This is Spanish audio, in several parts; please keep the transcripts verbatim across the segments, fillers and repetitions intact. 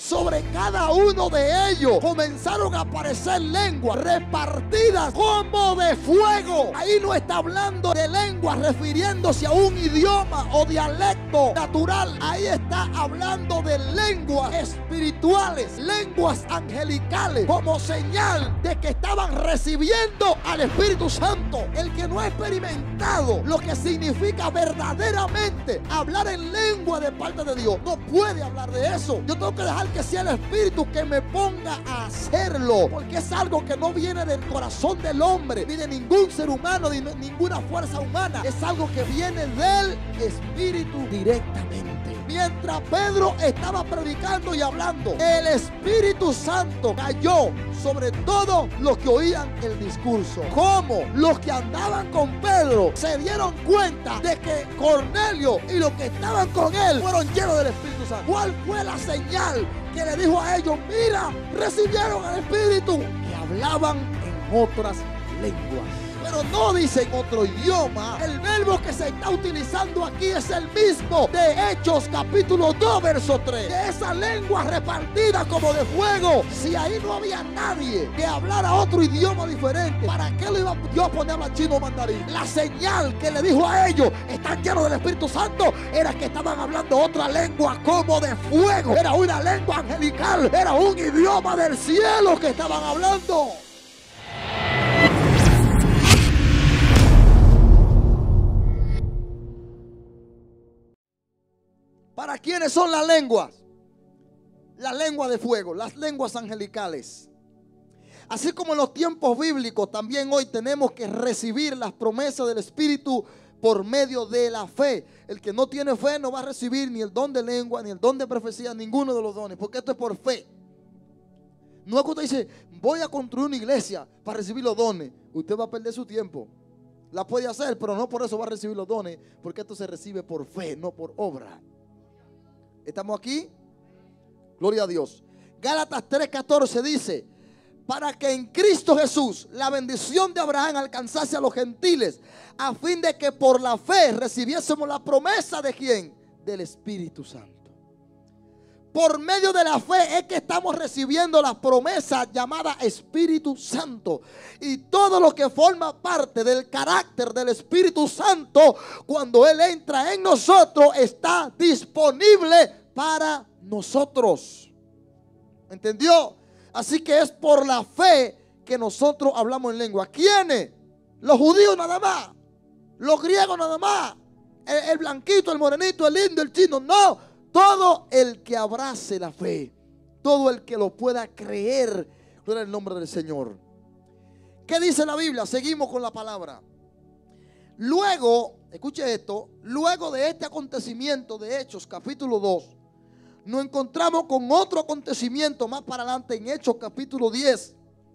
sobre cada uno de ellos comenzaron a aparecer lenguas repartidas como de fuego. Ahí no está hablando de lenguas refiriéndose a un idioma o dialecto natural. Ahí está hablando de lenguas espirituales, lenguas angelicales, como señal de que estaban recibiendo al Espíritu Santo. El que no ha experimentado lo que significa verdaderamente hablar en lengua de parte de Dios, no puede hablar de eso. Yo tengo que dejar que sea el Espíritu que me ponga a hacerlo, porque es algo que no viene del corazón del hombre, ni de ningún ser humano, ni de ninguna fuerza humana. Es algo que viene del Espíritu directamente. Mientras Pedro estaba predicando y hablando, el Espíritu Santo cayó sobre todos los que oían el discurso. Como los que andaban con Pedro se dieron cuenta de que Cornelio y los que estaban con él fueron llenos del Espíritu Santo. ¿Cuál fue la señal que le dijo a ellos? Mira, recibieron al Espíritu. Que hablaban en otras lenguas. Pero no dice en otro idioma. El verbo que se está utilizando aquí es el mismo de Hechos capítulo dos verso tres. De esa lengua repartida como de fuego. Si ahí no había nadie que hablara otro idioma diferente, ¿para qué le iba yo a poner a hablar chino o mandarín? La señal que le dijo a ellos, están llenos del Espíritu Santo, era que estaban hablando otra lengua como de fuego. Era una lengua angelical, era un idioma del cielo que estaban hablando. ¿Para quiénes son las lenguas? Las lenguas de fuego, las lenguas angelicales. Así como en los tiempos bíblicos, también hoy tenemos que recibir las promesas del Espíritu por medio de la fe. El que no tiene fe no va a recibir ni el don de lengua, ni el don de profecía, ninguno de los dones, porque esto es por fe. No es que usted dice, voy a construir una iglesia para recibir los dones. Usted va a perder su tiempo. La puede hacer, pero no por eso va a recibir los dones, porque esto se recibe por fe, no por obra. ¿Estamos aquí? Gloria a Dios. Gálatas tres catorce dice: para que en Cristo Jesús la bendición de Abraham alcanzase a los gentiles, a fin de que por la fe recibiésemos la promesa de ¿quién? Del Espíritu Santo. Por medio de la fe es que estamos recibiendo la promesa llamada Espíritu Santo. Y todo lo que forma parte del carácter del Espíritu Santo, cuando Él entra en nosotros, está disponible para nosotros. ¿Entendió? Así que es por la fe que nosotros hablamos en lengua. ¿Quiénes? Los judíos nada más. Los griegos nada más. El, el blanquito, el morenito, el indio, el chino. No. Todo el que abrace la fe, todo el que lo pueda creer, en el nombre del Señor. ¿Qué dice la Biblia? Seguimos con la palabra. Luego, escuche esto, luego de este acontecimiento de Hechos capítulo dos, nos encontramos con otro acontecimiento más para adelante en Hechos capítulo diez.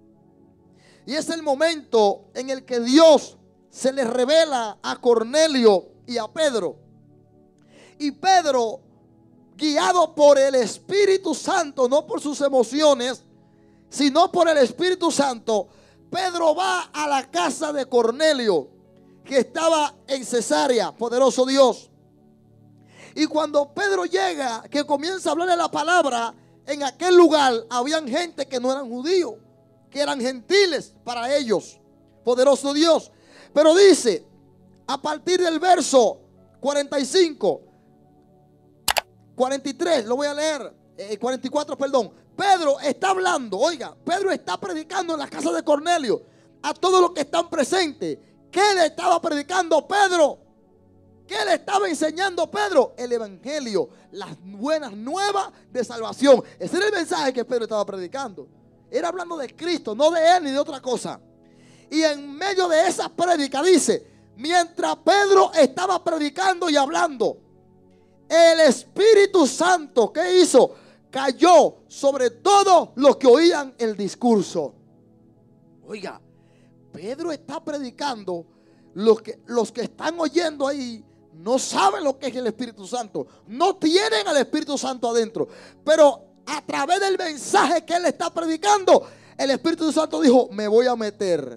Y es el momento en el que Dios se le revela a Cornelio y a Pedro. Y Pedro, guiado por el Espíritu Santo, no por sus emociones, sino por el Espíritu Santo, Pedro va a la casa de Cornelio, que estaba en Cesarea, poderoso Dios. Y cuando Pedro llega, que comienza a hablarle la palabra, en aquel lugar habían gente que no eran judíos, que eran gentiles para ellos, poderoso Dios. Pero dice, a partir del verso cuarenta y cinco, cuarenta y tres, lo voy a leer, eh, cuarenta y cuatro, perdón. Pedro está hablando, oiga, Pedro está predicando en la casa de Cornelio a todos los que están presentes. ¿Qué le estaba predicando Pedro? ¿Qué le estaba enseñando Pedro? El evangelio, las buenas nuevas de salvación. Ese era el mensaje que Pedro estaba predicando. Era hablando de Cristo, no de él ni de otra cosa. Y en medio de esa prédica dice, mientras Pedro estaba predicando y hablando, el Espíritu Santo, ¿qué hizo? Cayó sobre todos los que oían el discurso. Oiga, Pedro está predicando. Los que, los que están oyendo ahí no saben lo que es el Espíritu Santo. No tienen al Espíritu Santo adentro. Pero a través del mensaje que él está predicando, el Espíritu Santo dijo, me voy a meter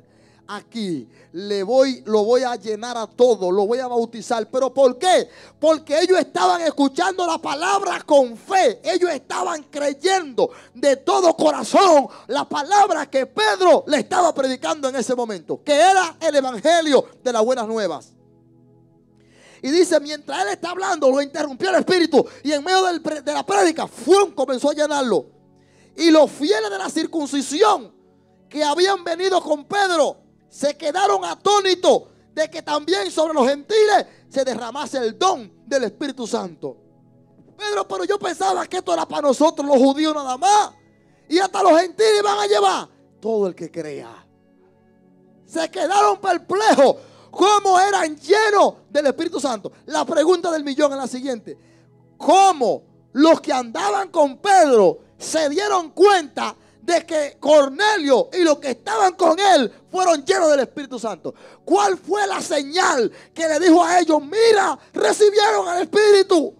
aquí le voy, lo voy a llenar a todo, lo voy a bautizar. ¿Pero por qué? Porque ellos estaban escuchando la palabra con fe. Ellos estaban creyendo de todo corazón la palabra que Pedro le estaba predicando en ese momento, que era el evangelio de las buenas nuevas. Y dice, mientras él está hablando, lo interrumpió el Espíritu, y en medio del, de la prédica, ¡fum!, comenzó a llenarlo. Y los fieles de la circuncisión que habían venido con Pedro se quedaron atónitos de que también sobre los gentiles se derramase el don del Espíritu Santo. Pedro, pero yo pensaba que esto era para nosotros los judíos nada más, y hasta los gentiles van a llevar. Todo el que crea. Se quedaron perplejos. ¿Cómo eran llenos del Espíritu Santo? La pregunta del millón es la siguiente: ¿cómo los que andaban con Pedro se dieron cuenta de que Cornelio y los que estaban con él fueron llenos del Espíritu Santo? ¿Cuál fue la señal que le dijo a ellos: mira, recibieron al Espíritu?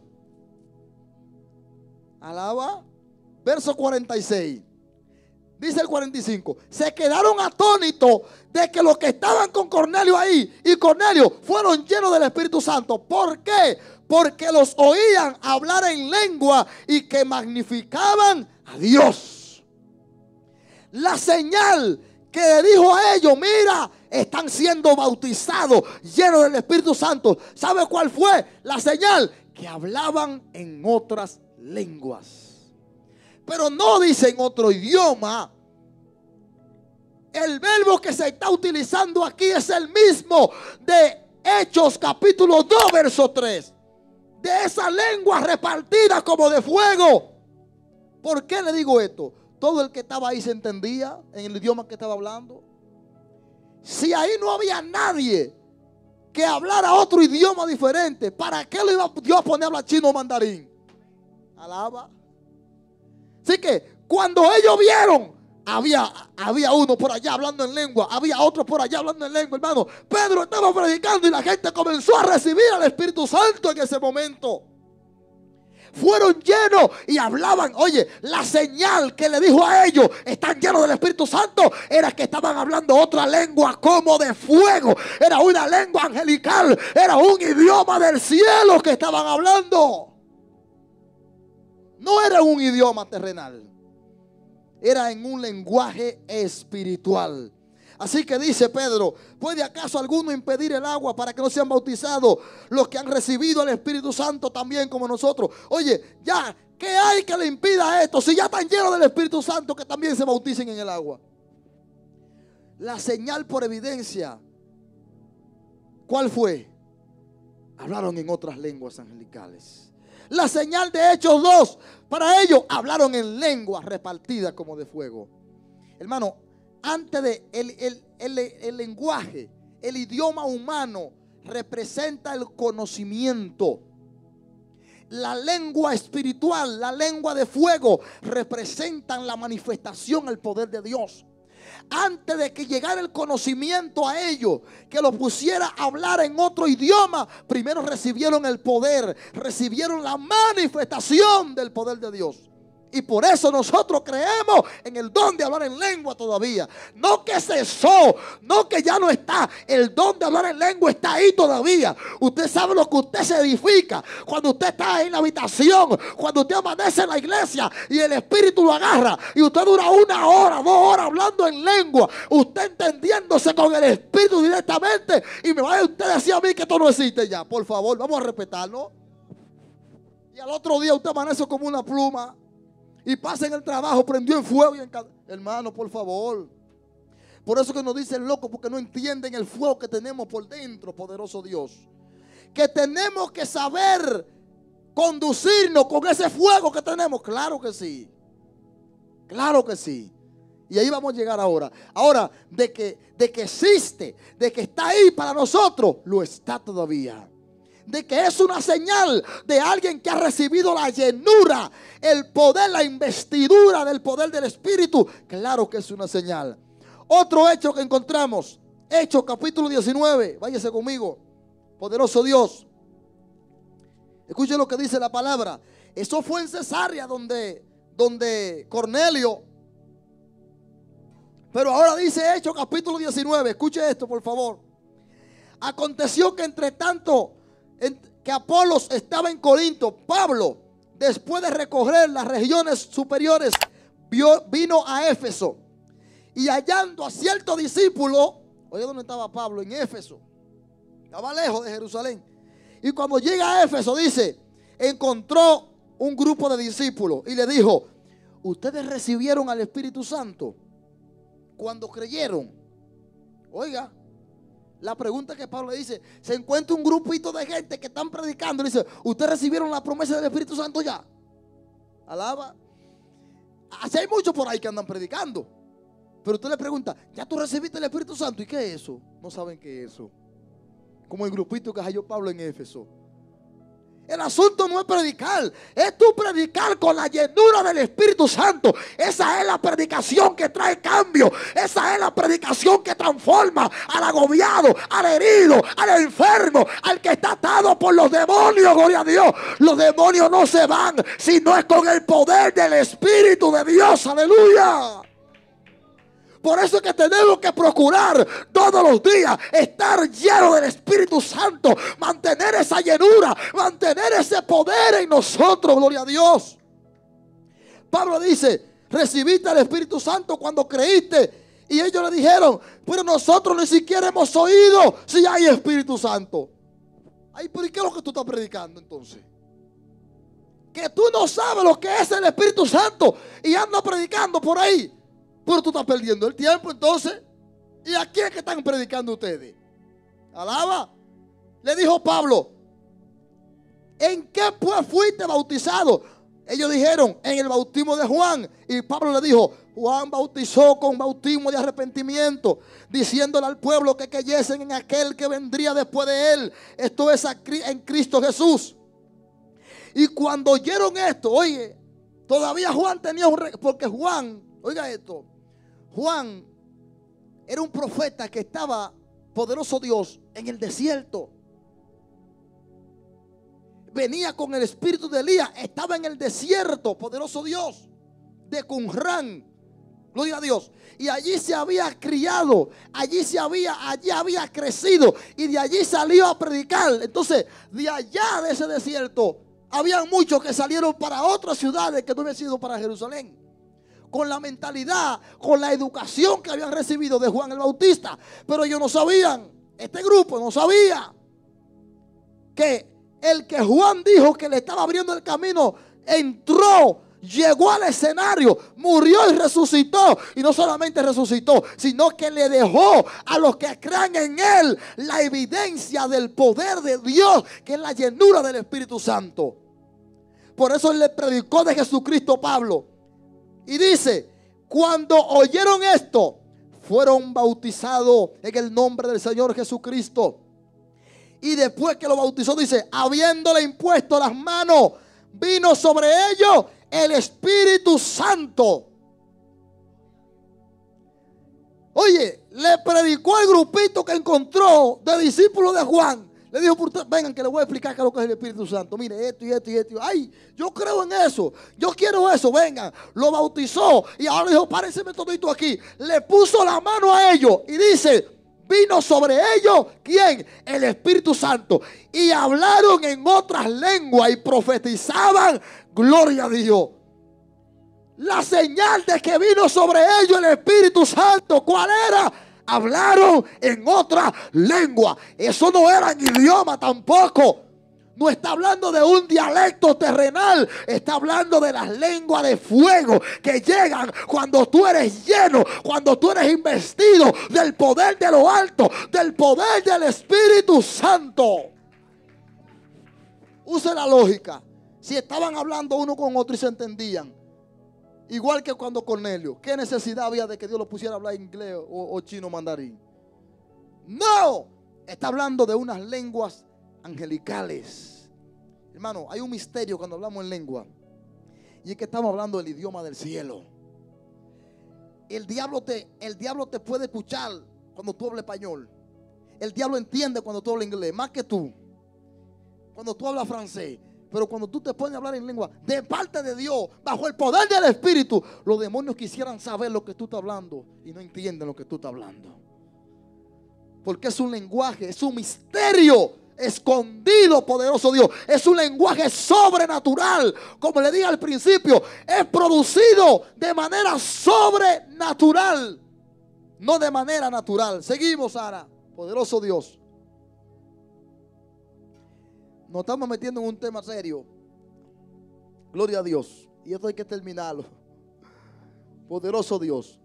Alaba. Verso cuarenta y seis. Dice el cuarenta y cinco. Se quedaron atónitos de que los que estaban con Cornelio ahí y Cornelio fueron llenos del Espíritu Santo. ¿Por qué? Porque los oían hablar en lengua y que magnificaban a Dios. La señal que le dijo a ellos: mira, están siendo bautizados, llenos del Espíritu Santo. ¿Sabe cuál fue la señal? Que hablaban en otras lenguas. Pero no dice en otro idioma. El verbo que se está utilizando aquí es el mismo de Hechos capítulo dos verso tres. De esa lengua repartida como de fuego. ¿Por qué le digo esto? Todo el que estaba ahí se entendía en el idioma que estaba hablando. Si ahí no había nadie que hablara otro idioma diferente, ¿para qué lo iba Dios a poner a hablar chino o mandarín? Alaba. Así que cuando ellos vieron, había, había uno por allá hablando en lengua, había otro por allá hablando en lengua, hermano. Pedro estaba predicando y la gente comenzó a recibir al Espíritu Santo en ese momento. Fueron llenos y hablaban. Oye, la señal que le dijo a ellos: están llenos del Espíritu Santo, era que estaban hablando otra lengua como de fuego. Era una lengua angelical, era un idioma del cielo que estaban hablando. No era un idioma terrenal, era en un lenguaje espiritual. Así que dice Pedro: ¿puede acaso alguno impedir el agua para que no sean bautizados los que han recibido el Espíritu Santo también como nosotros? Oye, ya, ¿qué hay que le impida esto? Si ya están llenos del Espíritu Santo, que también se bauticen en el agua. La señal por evidencia, ¿cuál fue? Hablaron en otras lenguas angelicales. La señal de Hechos dos, para ellos hablaron en lenguas repartidas como de fuego. Hermano, antes de el, el, el, el lenguaje, el idioma humano representa el conocimiento. La lengua espiritual, la lengua de fuego, representan la manifestación, el poder de Dios. Antes de que llegara el conocimiento a ellos, que lo pusiera a hablar en otro idioma, primero recibieron el poder, recibieron la manifestación del poder de Dios. Y por eso nosotros creemos en el don de hablar en lengua todavía. No que cesó, no que ya no está. El don de hablar en lengua está ahí todavía. Usted sabe lo que usted se edifica cuando usted está en la habitación, cuando usted amanece en la iglesia y el Espíritu lo agarra y usted dura una hora, dos horas hablando en lengua, usted entendiéndose con el Espíritu directamente. Y me va a usted decir a mí que esto no existe ya. Por favor, vamos a respetarlo. Y al otro día usted amanece como una pluma y pasa en el trabajo, prendió en fuego y en cada... Hermano, por favor. Por eso que nos dicen locos, porque no entienden el fuego que tenemos por dentro, poderoso Dios. Que tenemos que saber conducirnos con ese fuego que tenemos. Claro que sí. Claro que sí. Y ahí vamos a llegar ahora. Ahora, de que, de que existe, de que está ahí para nosotros, lo está todavía. De que es una señal de alguien que ha recibido la llenura, el poder, la investidura del poder del Espíritu. Claro que es una señal. Otro hecho que encontramos, Hechos capítulo diecinueve, váyase conmigo, poderoso Dios. Escuchen lo que dice la palabra. Eso fue en Cesarea donde, donde Cornelio Pero ahora dice Hechos capítulo diecinueve. Escuche esto, por favor. Aconteció que entre tanto que Apolos estaba en Corinto, Pablo, después de recorrer las regiones superiores, vio, vino a Éfeso. Y hallando a cierto discípulo, oye, ¿dónde estaba Pablo? En Éfeso. Estaba lejos de Jerusalén. Y cuando llega a Éfeso, dice, encontró un grupo de discípulos y le dijo, ¿ustedes recibieron al Espíritu Santo cuando creyeron? Oiga, la pregunta que Pablo le dice, se encuentra un grupito de gente que están predicando. Le dice, ¿ustedes recibieron la promesa del Espíritu Santo ya? Alaba. Así hay muchos por ahí que andan predicando. Pero usted le pregunta, ¿ya tú recibiste el Espíritu Santo? ¿Y qué es eso? No saben qué es eso. Como el grupito que halló Pablo en Éfeso. El asunto no es predicar, es tú predicar con la llenura del Espíritu Santo. Esa es la predicación que trae cambio. Esa es la predicación que transforma al agobiado, al herido, al enfermo, al que está atado por los demonios. Gloria a Dios. Los demonios no se van si no es con el poder del Espíritu de Dios. Aleluya. Por eso es que tenemos que procurar todos los días estar llenos del Espíritu Santo, mantener esa llenura, mantener ese poder en nosotros, gloria a Dios. Pablo dice, recibiste al Espíritu Santo cuando creíste. Y ellos le dijeron, pero nosotros ni siquiera hemos oído si hay Espíritu Santo. Ay, pero ¿y qué es lo que tú estás predicando entonces? Que tú no sabes lo que es el Espíritu Santo y andas predicando por ahí. Pero tú estás perdiendo el tiempo entonces. ¿Y a quién que están predicando ustedes? Alaba. Le dijo Pablo, ¿en qué pues fuiste bautizado? Ellos dijeron, en el bautismo de Juan. Y Pablo le dijo, Juan bautizó con bautismo de arrepentimiento, diciéndole al pueblo que creyesen en aquel que vendría después de él. Esto es en Cristo Jesús. Y cuando oyeron esto, oye, todavía Juan tenía un... Porque Juan, oiga esto, Juan era un profeta que estaba, poderoso Dios, en el desierto. Venía con el espíritu de Elías, estaba en el desierto, poderoso Dios, de Qumran, gloria a Dios. Y allí se había criado, allí se había, allí había crecido y de allí salió a predicar. Entonces, de allá de ese desierto, habían muchos que salieron para otras ciudades que no habían sido para Jerusalén. Con la mentalidad, con la educación que habían recibido de Juan el Bautista. Pero ellos no sabían, este grupo no sabía que el que Juan dijo que le estaba abriendo el camino, entró, llegó al escenario, murió y resucitó. Y no solamente resucitó, sino que le dejó a los que crean en él la evidencia del poder de Dios, que es la llenura del Espíritu Santo. Por eso él le predicó de Jesucristo Pablo. Y dice, cuando oyeron esto, fueron bautizados en el nombre del Señor Jesucristo. Y después que lo bautizó, dice, habiéndole impuesto las manos, vino sobre ellos el Espíritu Santo. Oye, le predicó al grupito que encontró de discípulos de Juan. Le dijo, vengan que les voy a explicar qué es lo que es el Espíritu Santo. Mire, esto y esto y esto. Ay, yo creo en eso. Yo quiero eso. Vengan. Lo bautizó. Y ahora dijo, párense todito aquí. Le puso la mano a ellos. Y dice, vino sobre ellos, ¿quién? El Espíritu Santo. Y hablaron en otras lenguas y profetizaban. Gloria a Dios. La señal de que vino sobre ellos el Espíritu Santo, ¿cuál era? Hablaron en otra lengua. Eso no era en idioma tampoco. No está hablando de un dialecto terrenal. Está hablando de las lenguas de fuego que llegan cuando tú eres lleno, cuando tú eres investido del poder de lo alto, del poder del Espíritu Santo. Use la lógica. Si estaban hablando uno con otro y se entendían, igual que cuando Cornelio, ¿qué necesidad había de que Dios lo pusiera a hablar inglés o, o chino mandarín? No, está hablando de unas lenguas angelicales. Hermano, hay un misterio cuando hablamos en lengua, y es que estamos hablando del idioma del cielo. El diablo te, el diablo te puede escuchar cuando tú hablas español. El diablo entiende cuando tú hablas inglés, más que tú. Cuando tú hablas francés, Pero cuando tú te pones a hablar en lengua de parte de Dios, bajo el poder del Espíritu, los demonios quisieran saber lo que tú estás hablando y no entienden lo que tú estás hablando. Porque es un lenguaje, es un misterio escondido, poderoso Dios. Es un lenguaje sobrenatural. Como le dije al principio, es producido de manera sobrenatural, no de manera natural. Seguimos, Sara. Poderoso Dios. Nos estamos metiendo en un tema serio. Gloria a Dios. Y esto hay que terminarlo. Poderoso Dios.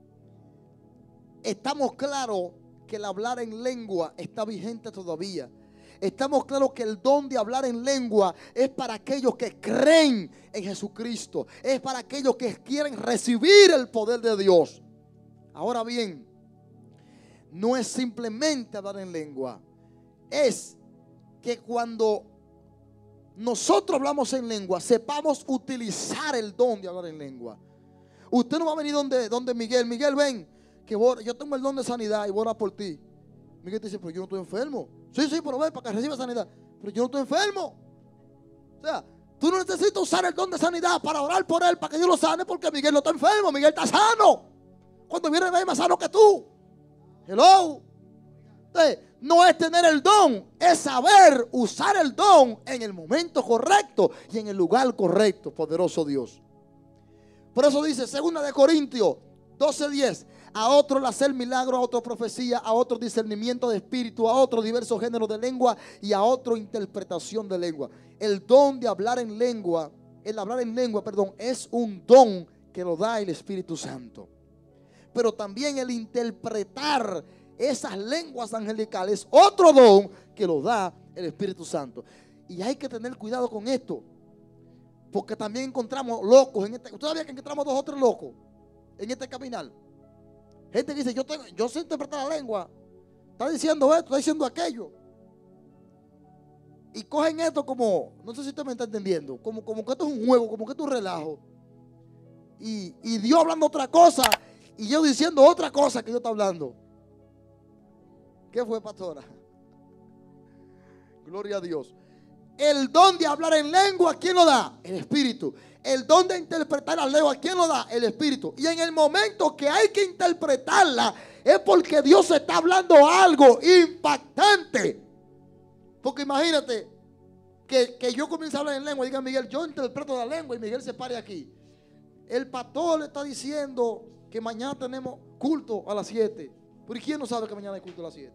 Estamos claros que el hablar en lengua está vigente todavía. Estamos claros que el don de hablar en lengua es para aquellos que creen en Jesucristo. Es para aquellos que quieren recibir el poder de Dios. Ahora bien, no es simplemente hablar en lengua. Es que cuando nosotros hablamos en lengua, sepamos utilizar el don de hablar en lengua. Usted no va a venir donde, donde Miguel. Miguel, ven, que voy, yo tengo el don de sanidad y voy a orar por ti. Miguel te dice, pero yo no estoy enfermo. Sí, sí, pero ven para que reciba sanidad. Pero yo no estoy enfermo. O sea, tú no necesitas usar el don de sanidad para orar por él, para que Dios lo sane, porque Miguel no está enfermo. Miguel está sano. Cuando viene es más sano que tú. Hello. Entonces, no es tener el don, es saber usar el don en el momento correcto y en el lugar correcto, poderoso Dios. Por eso dice segunda de Corintios doce diez, a otro el hacer milagro, a otro profecía, a otro discernimiento de espíritu, a otro diversos géneros de lengua y a otro interpretación de lengua. El don de hablar en lengua, el hablar en lengua, perdón, es un don que lo da el Espíritu Santo. Pero también el interpretar esas lenguas angelicales, otro don que lo da el Espíritu Santo. Y hay que tener cuidado con esto, porque también encontramos locos en este. ¿Usted sabía que encontramos dos o tres locos en este caminar? Gente que dice, yo, tengo, yo sé interpretar la lengua, está diciendo esto, está diciendo aquello, y cogen esto como, no sé si usted me está entendiendo, como, como que esto es un juego, como que esto es un relajo, y, y Dios hablando otra cosa y yo diciendo otra cosa que Dios está hablando. ¿Qué fue, pastora? Gloria a Dios. El don de hablar en lengua, ¿quién lo da? El Espíritu. El don de interpretar la lengua, ¿quién lo da? El Espíritu. Y en el momento que hay que interpretarla, es porque Dios está hablando algo impactante. Porque imagínate que, que yo comienzo a hablar en lengua y diga Miguel, yo interpreto la lengua, y Miguel se pare aquí. El pastor le está diciendo que mañana tenemos culto a las siete. ¿Pero quién no sabe que mañana hay culto a las siete?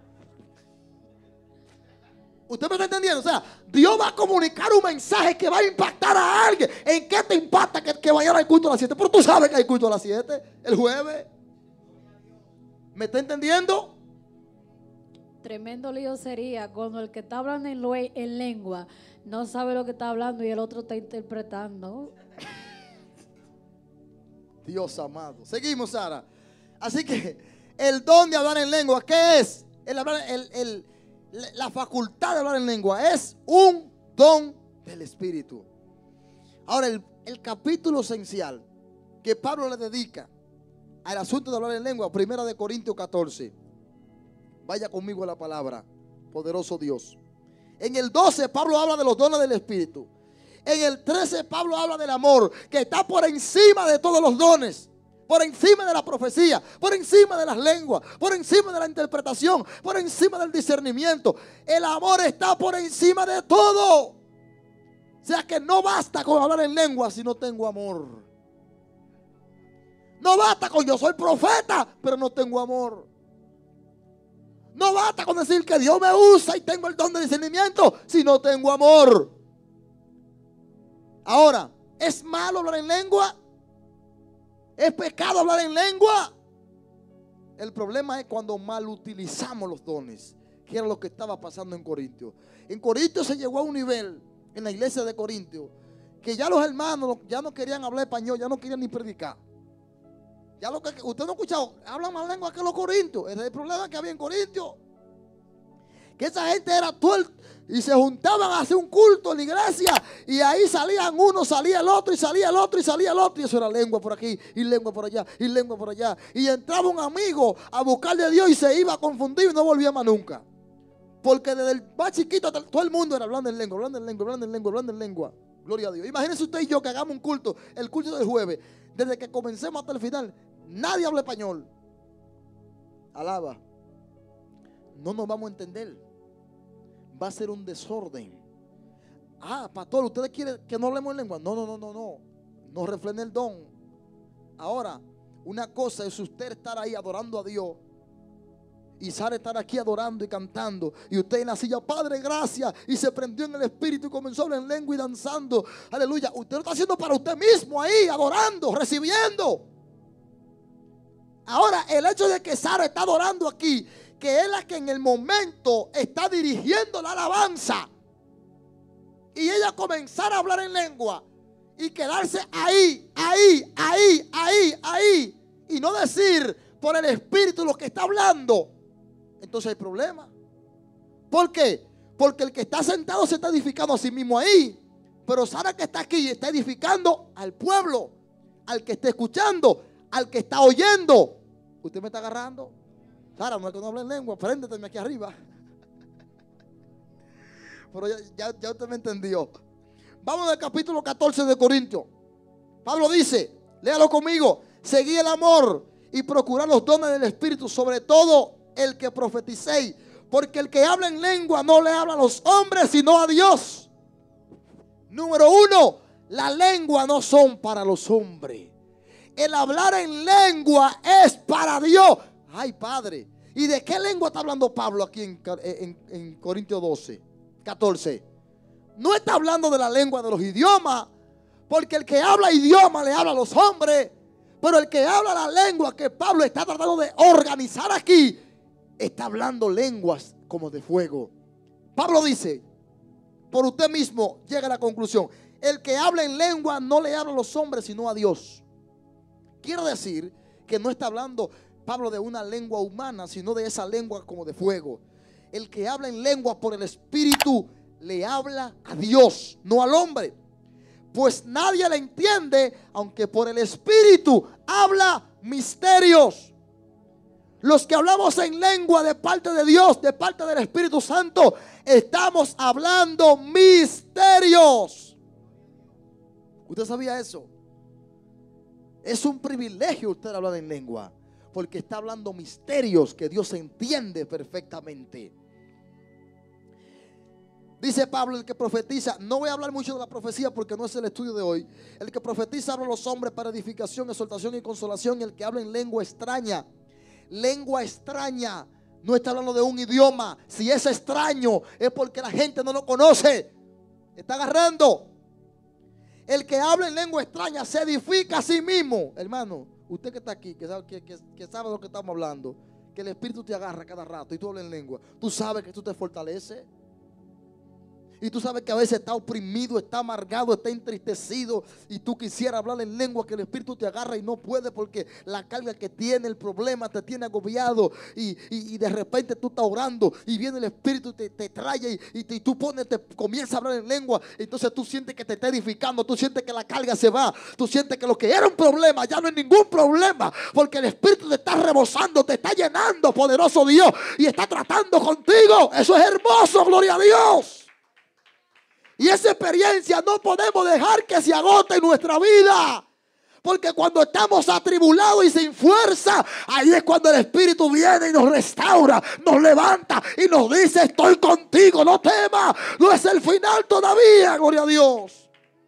¿Usted me está entendiendo? O sea, Dios va a comunicar un mensaje que va a impactar a alguien. ¿En qué te impacta que, que mañana hay culto a las siete? Pero tú sabes que hay culto a las siete, el jueves. ¿Me está entendiendo? Tremendo lío sería cuando el que está hablando en, lo, en lengua no sabe lo que está hablando y el otro está interpretando. Dios amado. Seguimos, Sara. Así que el don de hablar en lengua, ¿qué es? El hablar, el, el, la facultad de hablar en lengua es un don del Espíritu. Ahora, el, el capítulo esencial que Pablo le dedica al asunto de hablar en lengua, primera de Corintios catorce. Vaya conmigo a la palabra, poderoso Dios. En el doce, Pablo habla de los dones del Espíritu. En el trece, Pablo habla del amor, que está por encima de todos los dones. Por encima de la profecía, por encima de las lenguas, por encima de la interpretación, por encima del discernimiento. El amor está por encima de todo. O sea que no basta con hablar en lengua si no tengo amor. No basta con yo soy profeta, pero no tengo amor. No basta con decir que Dios me usa y tengo el don de discernimiento si no tengo amor. Ahora, ¿es malo hablar en lengua? ¿Es pecado hablar en lengua? El problema es cuando mal utilizamos los dones, que era lo que estaba pasando en Corintios. En Corintios se llegó a un nivel, en la iglesia de Corintios, que ya los hermanos ya no querían hablar español, ya no querían ni predicar. Ya lo que usted no ha escuchado, hablan más lengua que los corintios. Ese es el problema que había en Corintios. Que esa gente era tuerta y se juntaban a hacer un culto en la iglesia y ahí salían uno, salía el otro y salía el otro y salía el otro, y eso era lengua por aquí y lengua por allá y lengua por allá, y entraba un amigo a buscar de Dios y se iba confundido y no volvía más nunca. Porque desde el más chiquito hasta todo el mundo era hablando en lengua, hablando en lengua, hablando en lengua, hablando en lengua. Gloria a Dios. Imagínense usted y yo que hagamos un culto, el culto del jueves, desde que comencemos hasta el final, nadie habla español. Alaba. No nos vamos a entender. Va a ser un desorden. Ah, pastor, ¿ustedes quieren que no hablemos en lengua? No, no, no, no, no. No refrene el don. Ahora, una cosa es usted estar ahí adorando a Dios. Y Sara estar aquí adorando y cantando. Y usted en la silla, Padre, gracias. Y se prendió en el espíritu y comenzó a hablar en lengua y danzando. Aleluya. Usted lo está haciendo para usted mismo ahí, adorando, recibiendo. Ahora, el hecho de que Sara está adorando aquí, que es la que en el momento está dirigiendo la alabanza, y ella comenzar a hablar en lengua y quedarse ahí, ahí, ahí, ahí, ahí, y no decir por el espíritu lo que está hablando, entonces hay problema. ¿Por qué? Porque el que está sentado se está edificando a sí mismo ahí, pero Sara que está aquí está edificando al pueblo, al que está escuchando, al que está oyendo. ¿Usted me está agarrando? Sara, no es que no hable en lengua, préndeteme aquí arriba. Pero ya, ya, ya usted me entendió. Vamos al capítulo catorce de Corintios. Pablo dice, léalo conmigo: seguid el amor y procurad los dones del Espíritu, sobre todo el que profeticéis, porque el que habla en lengua no le habla a los hombres, sino a Dios. Número uno, la lengua no son para los hombres. El hablar en lengua es para Dios. Ay, Padre, ¿y de qué lengua está hablando Pablo aquí en, en, en Corintios doce, catorce? No está hablando de la lengua de los idiomas, porque el que habla idioma le habla a los hombres, pero el que habla la lengua que Pablo está tratando de organizar aquí, está hablando lenguas como de fuego. Pablo dice, por usted mismo llega a la conclusión, el que habla en lengua no le habla a los hombres sino a Dios. Quiere decir que no está hablando Pablo de una lengua humana, sino de esa lengua como de fuego. El que habla en lengua por el Espíritu le habla a Dios, no al hombre, pues nadie le entiende, aunque por el Espíritu habla misterios. Los que hablamos en lengua de parte de Dios, de parte del Espíritu Santo, estamos hablando misterios. ¿Usted sabía eso? Es un privilegio usted hablar en lengua, porque está hablando misterios que Dios entiende perfectamente. Dice Pablo, el que profetiza, no voy a hablar mucho de la profecía porque no es el estudio de hoy. El que profetiza habla a los hombres para edificación, exhortación y consolación. Y el que habla en lengua extraña, lengua extraña, no está hablando de un idioma. Si es extraño es porque la gente no lo conoce. Está agarrando. El que habla en lengua extraña se edifica a sí mismo. Hermano, usted que está aquí, que sabe, que, que, que sabe de lo que estamos hablando, que el Espíritu te agarra cada rato y tú hablas en lengua, tú sabes que tú te fortaleces. Y tú sabes que a veces está oprimido, está amargado, está entristecido, y tú quisieras hablar en lengua, que el Espíritu te agarra y no puede porque la carga que tiene, el problema te tiene agobiado, y, y, y de repente tú estás orando y viene el Espíritu y te, te trae y, y, te, y tú pones, te comienzas a hablar en lengua. Entonces tú sientes que te está edificando, tú sientes que la carga se va, tú sientes que lo que era un problema ya no es ningún problema, porque el Espíritu te está rebosando, te está llenando, poderoso Dios, y está tratando contigo. Eso es hermoso, gloria a Dios. Y esa experiencia no podemos dejar que se agote en nuestra vida. Porque cuando estamos atribulados y sin fuerza, ahí es cuando el Espíritu viene y nos restaura, nos levanta y nos dice: estoy contigo, no temas, no es el final todavía, gloria a Dios.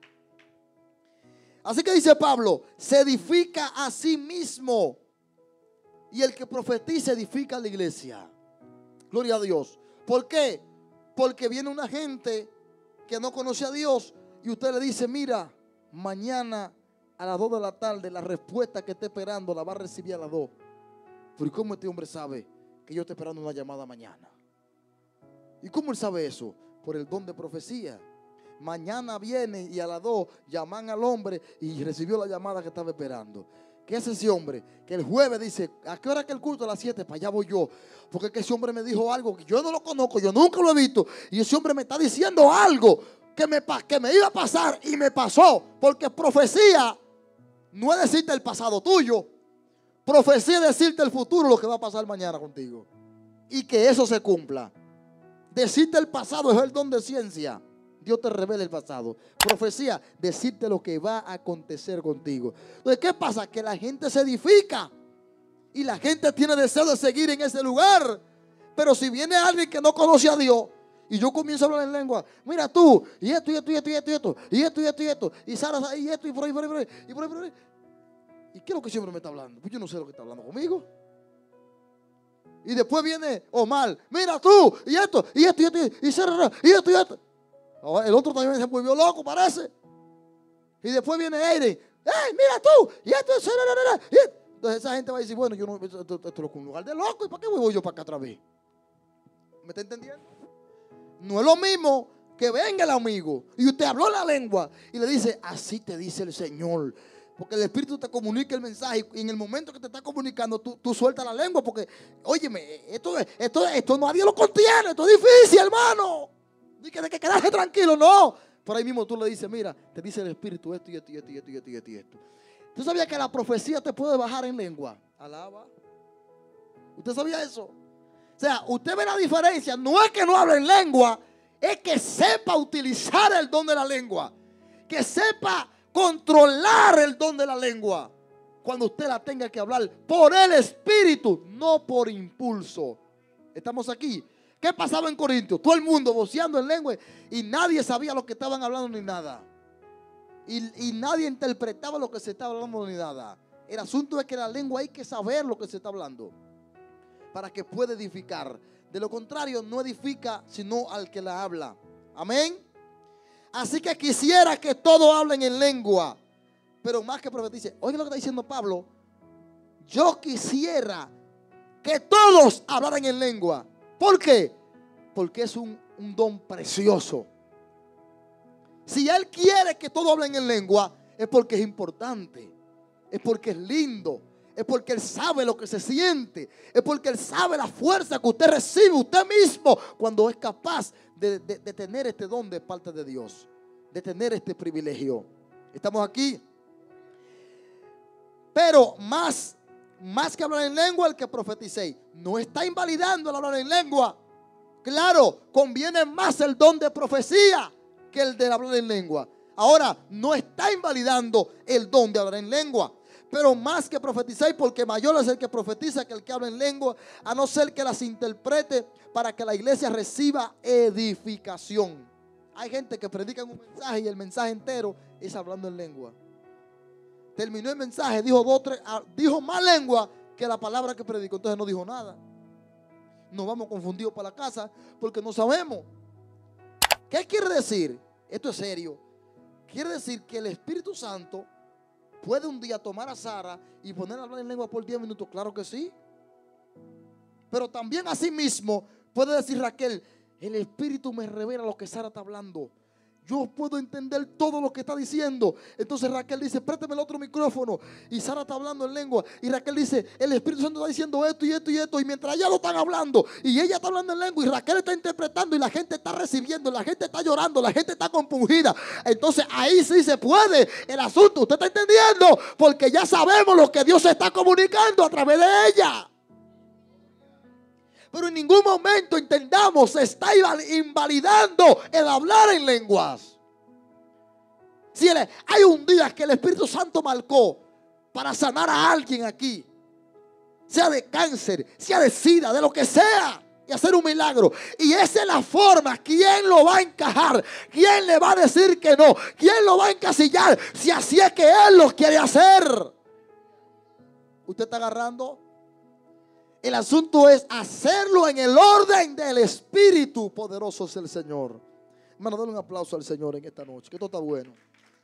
Así que dice Pablo, se edifica a sí mismo, y el que profetiza edifica a la iglesia. Gloria a Dios. ¿Por qué? Porque viene una gente que no conoce a Dios y usted le dice: mira, mañana a las dos de la tarde la respuesta que esté esperando la va a recibir a las dos. Pero ¿y cómo este hombre sabe que yo estoy esperando una llamada mañana? ¿Y cómo él sabe eso? Por el don de profecía. Mañana viene y a las dos llaman al hombre y recibió la llamada que estaba esperando. ¿Qué es ese hombre? Que el jueves dice: ¿a qué hora que el culto? A las siete, para allá voy yo. Porque que ese hombre me dijo algo que yo no lo conozco, yo nunca lo he visto. Y ese hombre me está diciendo algo que me, que me iba a pasar y me pasó. Porque profecía no es decirte el pasado tuyo. Profecía es decirte el futuro, lo que va a pasar mañana contigo. Y que eso se cumpla. Decirte el pasado es el don de ciencia. Dios te revela el pasado. Profecía, decirte lo que va a acontecer contigo. Entonces, ¿qué pasa? Que la gente se edifica y la gente tiene deseo de seguir en ese lugar. Pero si viene alguien que no conoce a Dios y yo comienzo a hablar en lengua, mira tú, y esto, y esto, y esto, y esto, y esto, y esto, y esto, y esto, y Sara, y esto, y por ahí, por ahí, por ahí, y por ahí, por ahí. ¿Y qué es lo que siempre me está hablando? Pues yo no sé lo que está hablando conmigo. Y después viene Omar, mira tú, y esto, y esto, y esto, y Sara, y esto, y esto. El otro también se volvió loco, parece. Y después viene Aire. ¡Ey, mira tú! Y esto es... Entonces esa gente va a decir, bueno, yo no, esto, esto, esto es un lugar de loco. ¿Y para qué voy yo para acá otra vez? ¿Me está entendiendo? No es lo mismo que venga el amigo y usted habló la lengua y le dice, así te dice el Señor. Porque el Espíritu te comunica el mensaje y en el momento que te está comunicando tú, tú sueltas la lengua porque, óyeme, esto, esto, esto nadie lo contiene, esto es difícil, hermano. De que, de que quedarse tranquilo, no. Por ahí mismo tú le dices, mira, te dice el Espíritu esto y esto y esto y esto y esto y esto, y esto. ¿Tú sabías que la profecía te puede bajar en lengua? Alaba. ¿Usted sabía eso? O sea, usted ve la diferencia. No es que no hable en lengua, es que sepa utilizar el don de la lengua. Que sepa controlar el don de la lengua. Cuando usted la tenga que hablar por el Espíritu, no por impulso. ¿Estamos aquí? ¿Qué pasaba en Corintios? Todo el mundo voceando en lengua y nadie sabía lo que estaban hablando ni nada. Y, y nadie interpretaba lo que se estaba hablando ni nada. El asunto es que la lengua hay que saber lo que se está hablando para que pueda edificar. De lo contrario, no edifica sino al que la habla. Amén. Así que quisiera que todos hablen en lengua, pero más que profetice. Oiga lo que está diciendo Pablo. Yo quisiera que todos hablaran en lengua. ¿Por qué? Porque es un, un don precioso. Si Él quiere que todos hablen en lengua, es porque es importante, es porque es lindo, es porque Él sabe lo que se siente, es porque Él sabe la fuerza que usted recibe usted mismo cuando es capaz de, de, de tener este don de parte de Dios, de tener este privilegio. ¿Estamos aquí? Pero más Más que hablar en lengua, el que profeticéis. No está invalidando el hablar en lengua. Claro, conviene más el don de profecía que el de hablar en lengua. Ahora, no está invalidando el don de hablar en lengua. Pero más que profeticéis, porque mayor es el que profetiza que el que habla en lengua, a no ser que las interprete para que la iglesia reciba edificación. Hay gente que predica un mensaje y el mensaje entero es hablando en lengua. Terminó el mensaje, dijo, dos, tres, dijo más lengua que la palabra que predicó. Entonces no dijo nada. Nos vamos confundidos para la casa porque no sabemos. ¿Qué quiere decir? Esto es serio. Quiere decir que el Espíritu Santo puede un día tomar a Sara y ponerla a hablar en lengua por diez minutos. Claro que sí. Pero también así mismo puede decir Raquel, el Espíritu me revela lo que Sara está hablando. Yo puedo entender todo lo que está diciendo. Entonces Raquel dice, préstame el otro micrófono. Y Sara está hablando en lengua. Y Raquel dice, el Espíritu Santo está diciendo esto y esto y esto. Y mientras ella lo están hablando y ella está hablando en lengua y Raquel está interpretando y la gente está recibiendo, la gente está llorando, la gente está compungida. Entonces ahí sí se puede el asunto. ¿Usted está entendiendo? Porque ya sabemos lo que Dios está comunicando a través de ella. Pero en ningún momento entendamos, se está invalidando el hablar en lenguas. Si el, hay un día que el Espíritu Santo marcó para sanar a alguien aquí, sea de cáncer, sea de sida, de lo que sea, y hacer un milagro. Y esa es la forma. ¿Quién lo va a encajar? ¿Quién le va a decir que no? ¿Quién lo va a encasillar? Si así es que Él lo quiere hacer. ¿Usted está agarrando? El asunto es hacerlo en el orden del Espíritu. Poderoso es el Señor. Hermano, dale un aplauso al Señor en esta noche, que esto está bueno.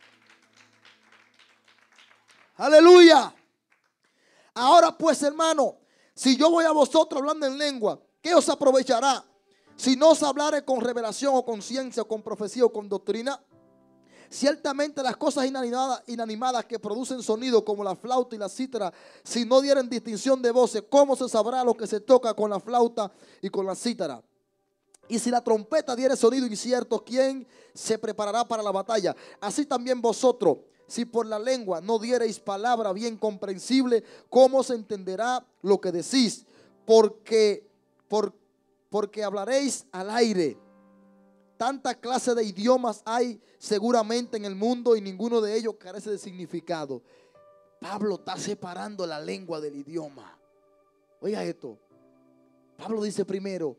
Aleluya. Ahora pues, hermano, si yo voy a vosotros hablando en lengua, ¿qué os aprovechará? Si no os hablare con revelación o con ciencia o con profecía o con doctrina. Ciertamente las cosas inanimadas, inanimadas que producen sonido como la flauta y la cítara, si no dieren distinción de voces, ¿cómo se sabrá lo que se toca con la flauta y con la cítara? Y si la trompeta diere sonido incierto, ¿quién se preparará para la batalla? Así también vosotros, si por la lengua no diereis palabra bien comprensible, ¿cómo se entenderá lo que decís? Porque, por, porque hablaréis al aire. Tanta clase de idiomas hay seguramente en el mundo y ninguno de ellos carece de significado. Pablo está separando la lengua del idioma. Oiga esto. Pablo dice primero,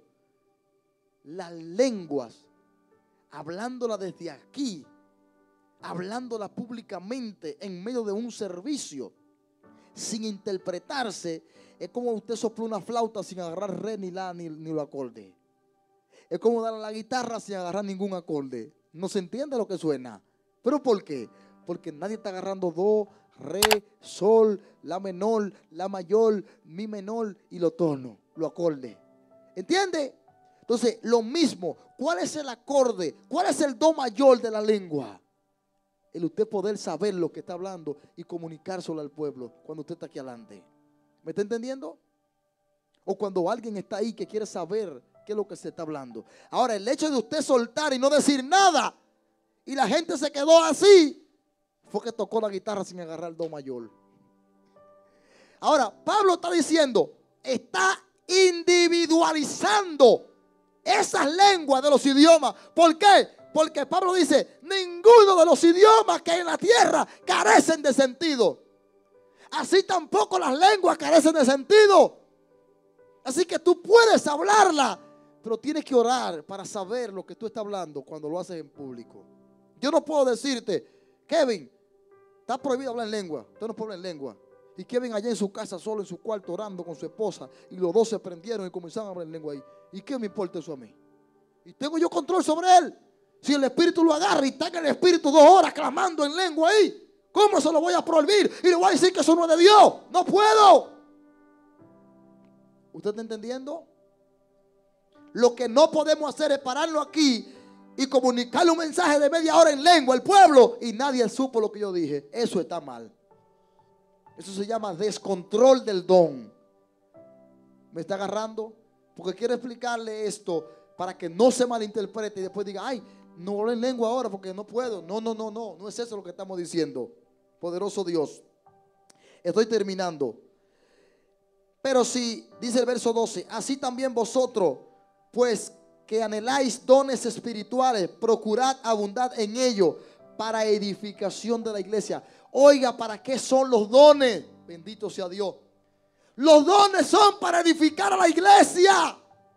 las lenguas, hablándola desde aquí, hablándola públicamente en medio de un servicio, sin interpretarse, es como usted sopla una flauta sin agarrar re, ni la, ni, ni los acordes. Es como dar a la guitarra sin agarrar ningún acorde. No se entiende lo que suena. ¿Pero por qué? Porque nadie está agarrando do, re, sol, la menor, la mayor, mi menor y los tonos, los acordes. ¿Entiende? Entonces, lo mismo. ¿Cuál es el acorde? ¿Cuál es el do mayor de la lengua? El usted poder saber lo que está hablando y comunicárselo al pueblo cuando usted está aquí adelante. ¿Me está entendiendo? O cuando alguien está ahí que quiere saber qué es lo que se está hablando. Ahora, el hecho de usted soltar y no decir nada y la gente se quedó así, fue que tocó la guitarra sin agarrar el do mayor. Ahora, Pablo está diciendo, está individualizando esas lenguas de los idiomas. ¿Por qué? Porque Pablo dice, ninguno de los idiomas que hay en la tierra carecen de sentido. Así tampoco las lenguas carecen de sentido. Así que tú puedes hablarla, pero tienes que orar para saber lo que tú estás hablando cuando lo haces en público. Yo no puedo decirte, Kevin, está prohibido hablar en lengua. Usted no puede hablar en lengua. Y Kevin allá en su casa, solo en su cuarto, orando con su esposa, y los dos se prendieron y comenzaron a hablar en lengua ahí. ¿Y qué me importa eso a mí? Y tengo yo control sobre él. Si el espíritu lo agarra y está en el espíritu dos horas clamando en lengua ahí, ¿cómo se lo voy a prohibir? Y le voy a decir que eso no es de Dios. No puedo. ¿Usted está entendiendo? Lo que no podemos hacer es pararlo aquí y comunicarle un mensaje de media hora en lengua al pueblo y nadie supo lo que yo dije. Eso está mal. Eso se llama descontrol del don. ¿Me está agarrando? Porque quiero explicarle esto para que no se malinterprete y después diga, ay, no hablo en lengua ahora porque no puedo. No, no, no, no. No es eso lo que estamos diciendo. Poderoso Dios. Estoy terminando. Pero si, dice el verso doce, así también vosotros, pues que anheláis dones espirituales, procurad abundar en ello para edificación de la iglesia. Oiga, ¿para qué son los dones? Bendito sea Dios. Los dones son para edificar a la iglesia.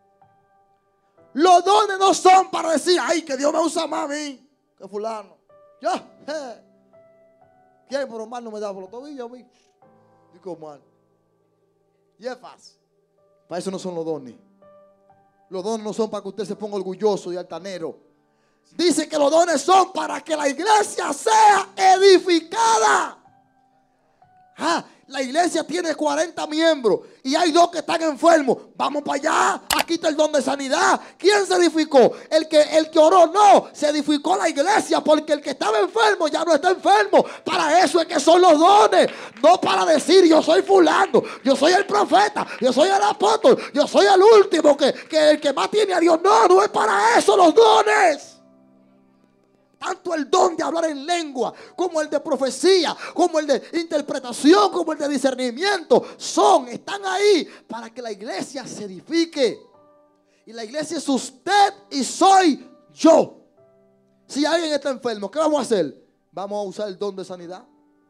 Los dones no son para decir, ay, que Dios me usa más a mí que fulano. Ya, eh. ¿Quién por lo mal no me da por los tobillos a mí? Digo mal. Y es fácil. Para eso no son los dones. Los dones no son para que usted se ponga orgulloso y altanero. Dice que los dones son para que la iglesia sea edificada. Ah, la iglesia tiene cuarenta miembros y hay dos que están enfermos. Vamos para allá. Aquí está el don de sanidad. ¿Quién se edificó? El que, el que oró, no. Se edificó la iglesia porque el que estaba enfermo ya no está enfermo. Para eso es que son los dones. No para decir yo soy fulano, yo soy el profeta, yo soy el apóstol, yo soy el último que, que el que más tiene a Dios. No, no es para eso los dones. Tanto el don de hablar en lengua, como el de profecía, como el de interpretación, como el de discernimiento, son, están ahí para que la iglesia se edifique. Y la iglesia es usted y soy yo. Si alguien está enfermo, ¿qué vamos a hacer? Vamos a usar el don de sanidad.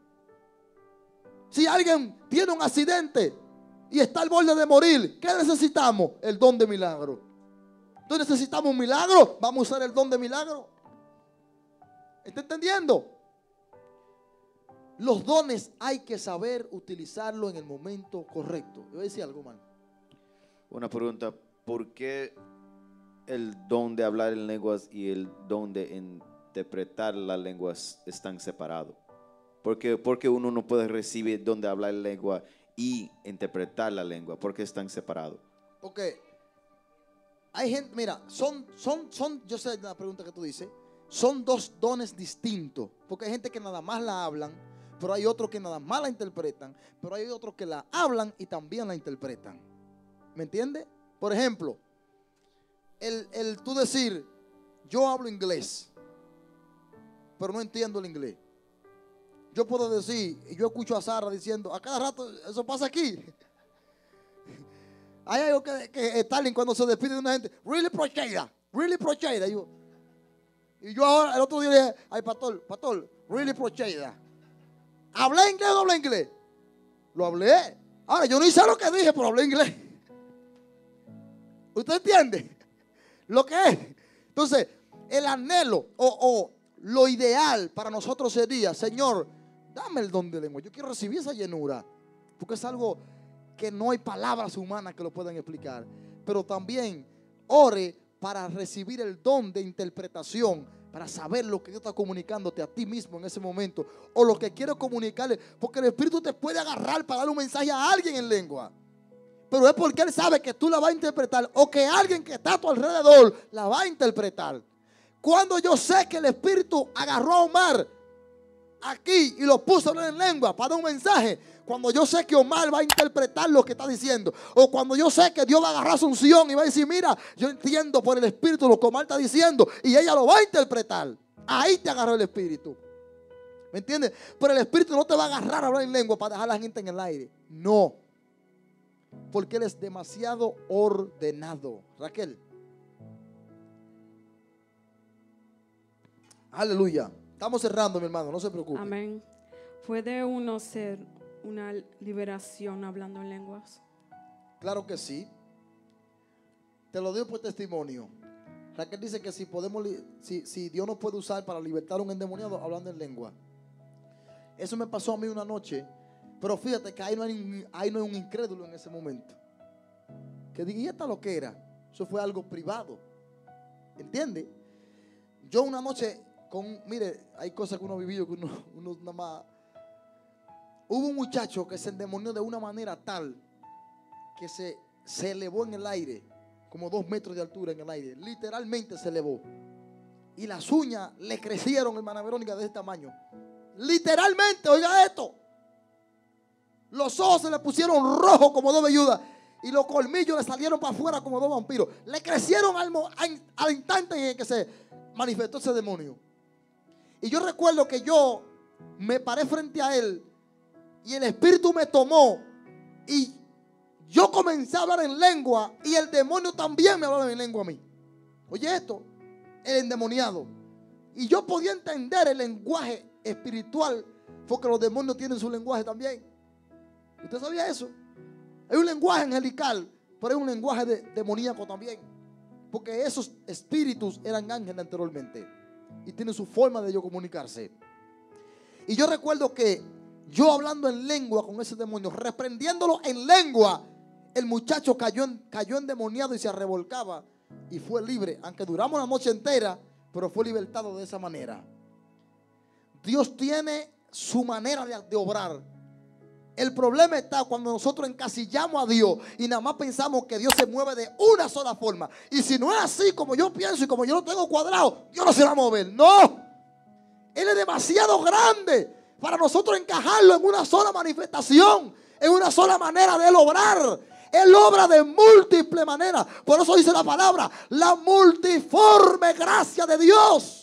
Si alguien tiene un accidente y está al borde de morir, ¿qué necesitamos? El don de milagro. Entonces necesitamos un milagro, vamos a usar el don de milagro. ¿Está entendiendo? Los dones hay que saber utilizarlo en el momento correcto. Yo voy a decir algo, man. Una pregunta, ¿por qué el don de hablar en lenguas y el don de interpretar las lenguas están separados? ¿Por qué, por qué uno no puede recibir don de hablar en lengua y interpretar la lengua? ¿Por qué están separados? Porque hay gente, mira, son, son, son, yo sé la pregunta que tú dices. Son dos dones distintos, porque hay gente que nada más la hablan, pero hay otros que nada más la interpretan, pero hay otros que la hablan y también la interpretan. ¿Me entiendes? Por ejemplo, el, el tú decir, yo hablo inglés, pero no entiendo el inglés. Yo puedo decir, y yo escucho a Sara diciendo, a cada rato, eso pasa aquí. Hay algo que, que Stalin cuando se despide de una gente, really procheida, really procheida. Y yo, y yo ahora el otro día dije, ay pastor, pastor, really procheida. ¿Hablé inglés o no hablé inglés? Lo hablé. Ahora yo no hice lo que dije, pero hablé inglés. ¿Usted entiende lo que es? Entonces, el anhelo o, o lo ideal para nosotros sería, Señor, dame el don de lengua. Yo quiero recibir esa llenura, porque es algo que no hay palabras humanas que lo puedan explicar. Pero también ore para recibir el don de interpretación, para saber lo que Dios está comunicándote a ti mismo en ese momento, o lo que quiere comunicarle, porque el Espíritu te puede agarrar para dar un mensaje a alguien en lengua, pero es porque Él sabe que tú la vas a interpretar, o que alguien que está a tu alrededor la va a interpretar. Cuando yo sé que el Espíritu agarró a Omar aquí y lo puso en lengua para dar un mensaje, cuando yo sé que Omar va a interpretar lo que está diciendo, o cuando yo sé que Dios va a agarrar su unción y va a decir, mira, yo entiendo por el Espíritu lo que Omar está diciendo, y ella lo va a interpretar, ahí te agarró el Espíritu. ¿Me entiendes? Pero el Espíritu no te va a agarrar a hablar en lengua para dejar a la gente en el aire. No, porque Él es demasiado ordenado. Raquel. Aleluya. Estamos cerrando, mi hermano, no se preocupe. Amén. ¿Puede uno ser una liberación hablando en lenguas? Claro que sí. Te lo digo por testimonio. Raquel dice que si podemos, si, si Dios nos puede usar para libertar a un endemoniado hablando en lengua. Eso me pasó a mí una noche. Pero fíjate que ahí no hay un, ahí no hay un incrédulo en ese momento que diga, ¿y esta lo que era? Eso fue algo privado. ¿Entiende? Yo una noche con, mire, hay cosas que uno ha vivido que uno, uno nada más. Hubo un muchacho que se endemonió de una manera tal que se, se elevó en el aire, como dos metros de altura en el aire. Literalmente se elevó. Y las uñas le crecieron, hermana Verónica, de ese tamaño. Literalmente, oiga esto. Los ojos se le pusieron rojos como dos velludas. Y los colmillos le salieron para afuera como dos vampiros. Le crecieron al, al instante en el que se manifestó ese demonio. Y yo recuerdo que yo me paré frente a él. Y el Espíritu me tomó. Y yo comencé a hablar en lengua. Y el demonio también me hablaba en lengua a mí. Oye esto. El endemoniado. Y yo podía entender el lenguaje espiritual. Porque los demonios tienen su lenguaje también. ¿Usted sabía eso? Hay un lenguaje angelical, pero hay un lenguaje de, demoníaco también. Porque esos espíritus eran ángeles anteriormente. Y tienen su forma de ellos comunicarse. Y yo recuerdo que yo hablando en lengua con ese demonio, reprendiéndolo en lengua, el muchacho cayó, en, cayó endemoniado y se revolcaba. Y fue libre, aunque duramos la noche entera, pero fue libertado de esa manera. Dios tiene su manera de, de obrar. El problema está cuando nosotros encasillamos a Dios y nada más pensamos que Dios se mueve de una sola forma. Y si no es así como yo pienso y como yo lo tengo cuadrado, Dios no se va a mover. No. Él es demasiado grande para nosotros encajarlo en una sola manifestación, en una sola manera de él obrar. Él obra de múltiples maneras. Por eso dice la palabra, la multiforme gracia de Dios.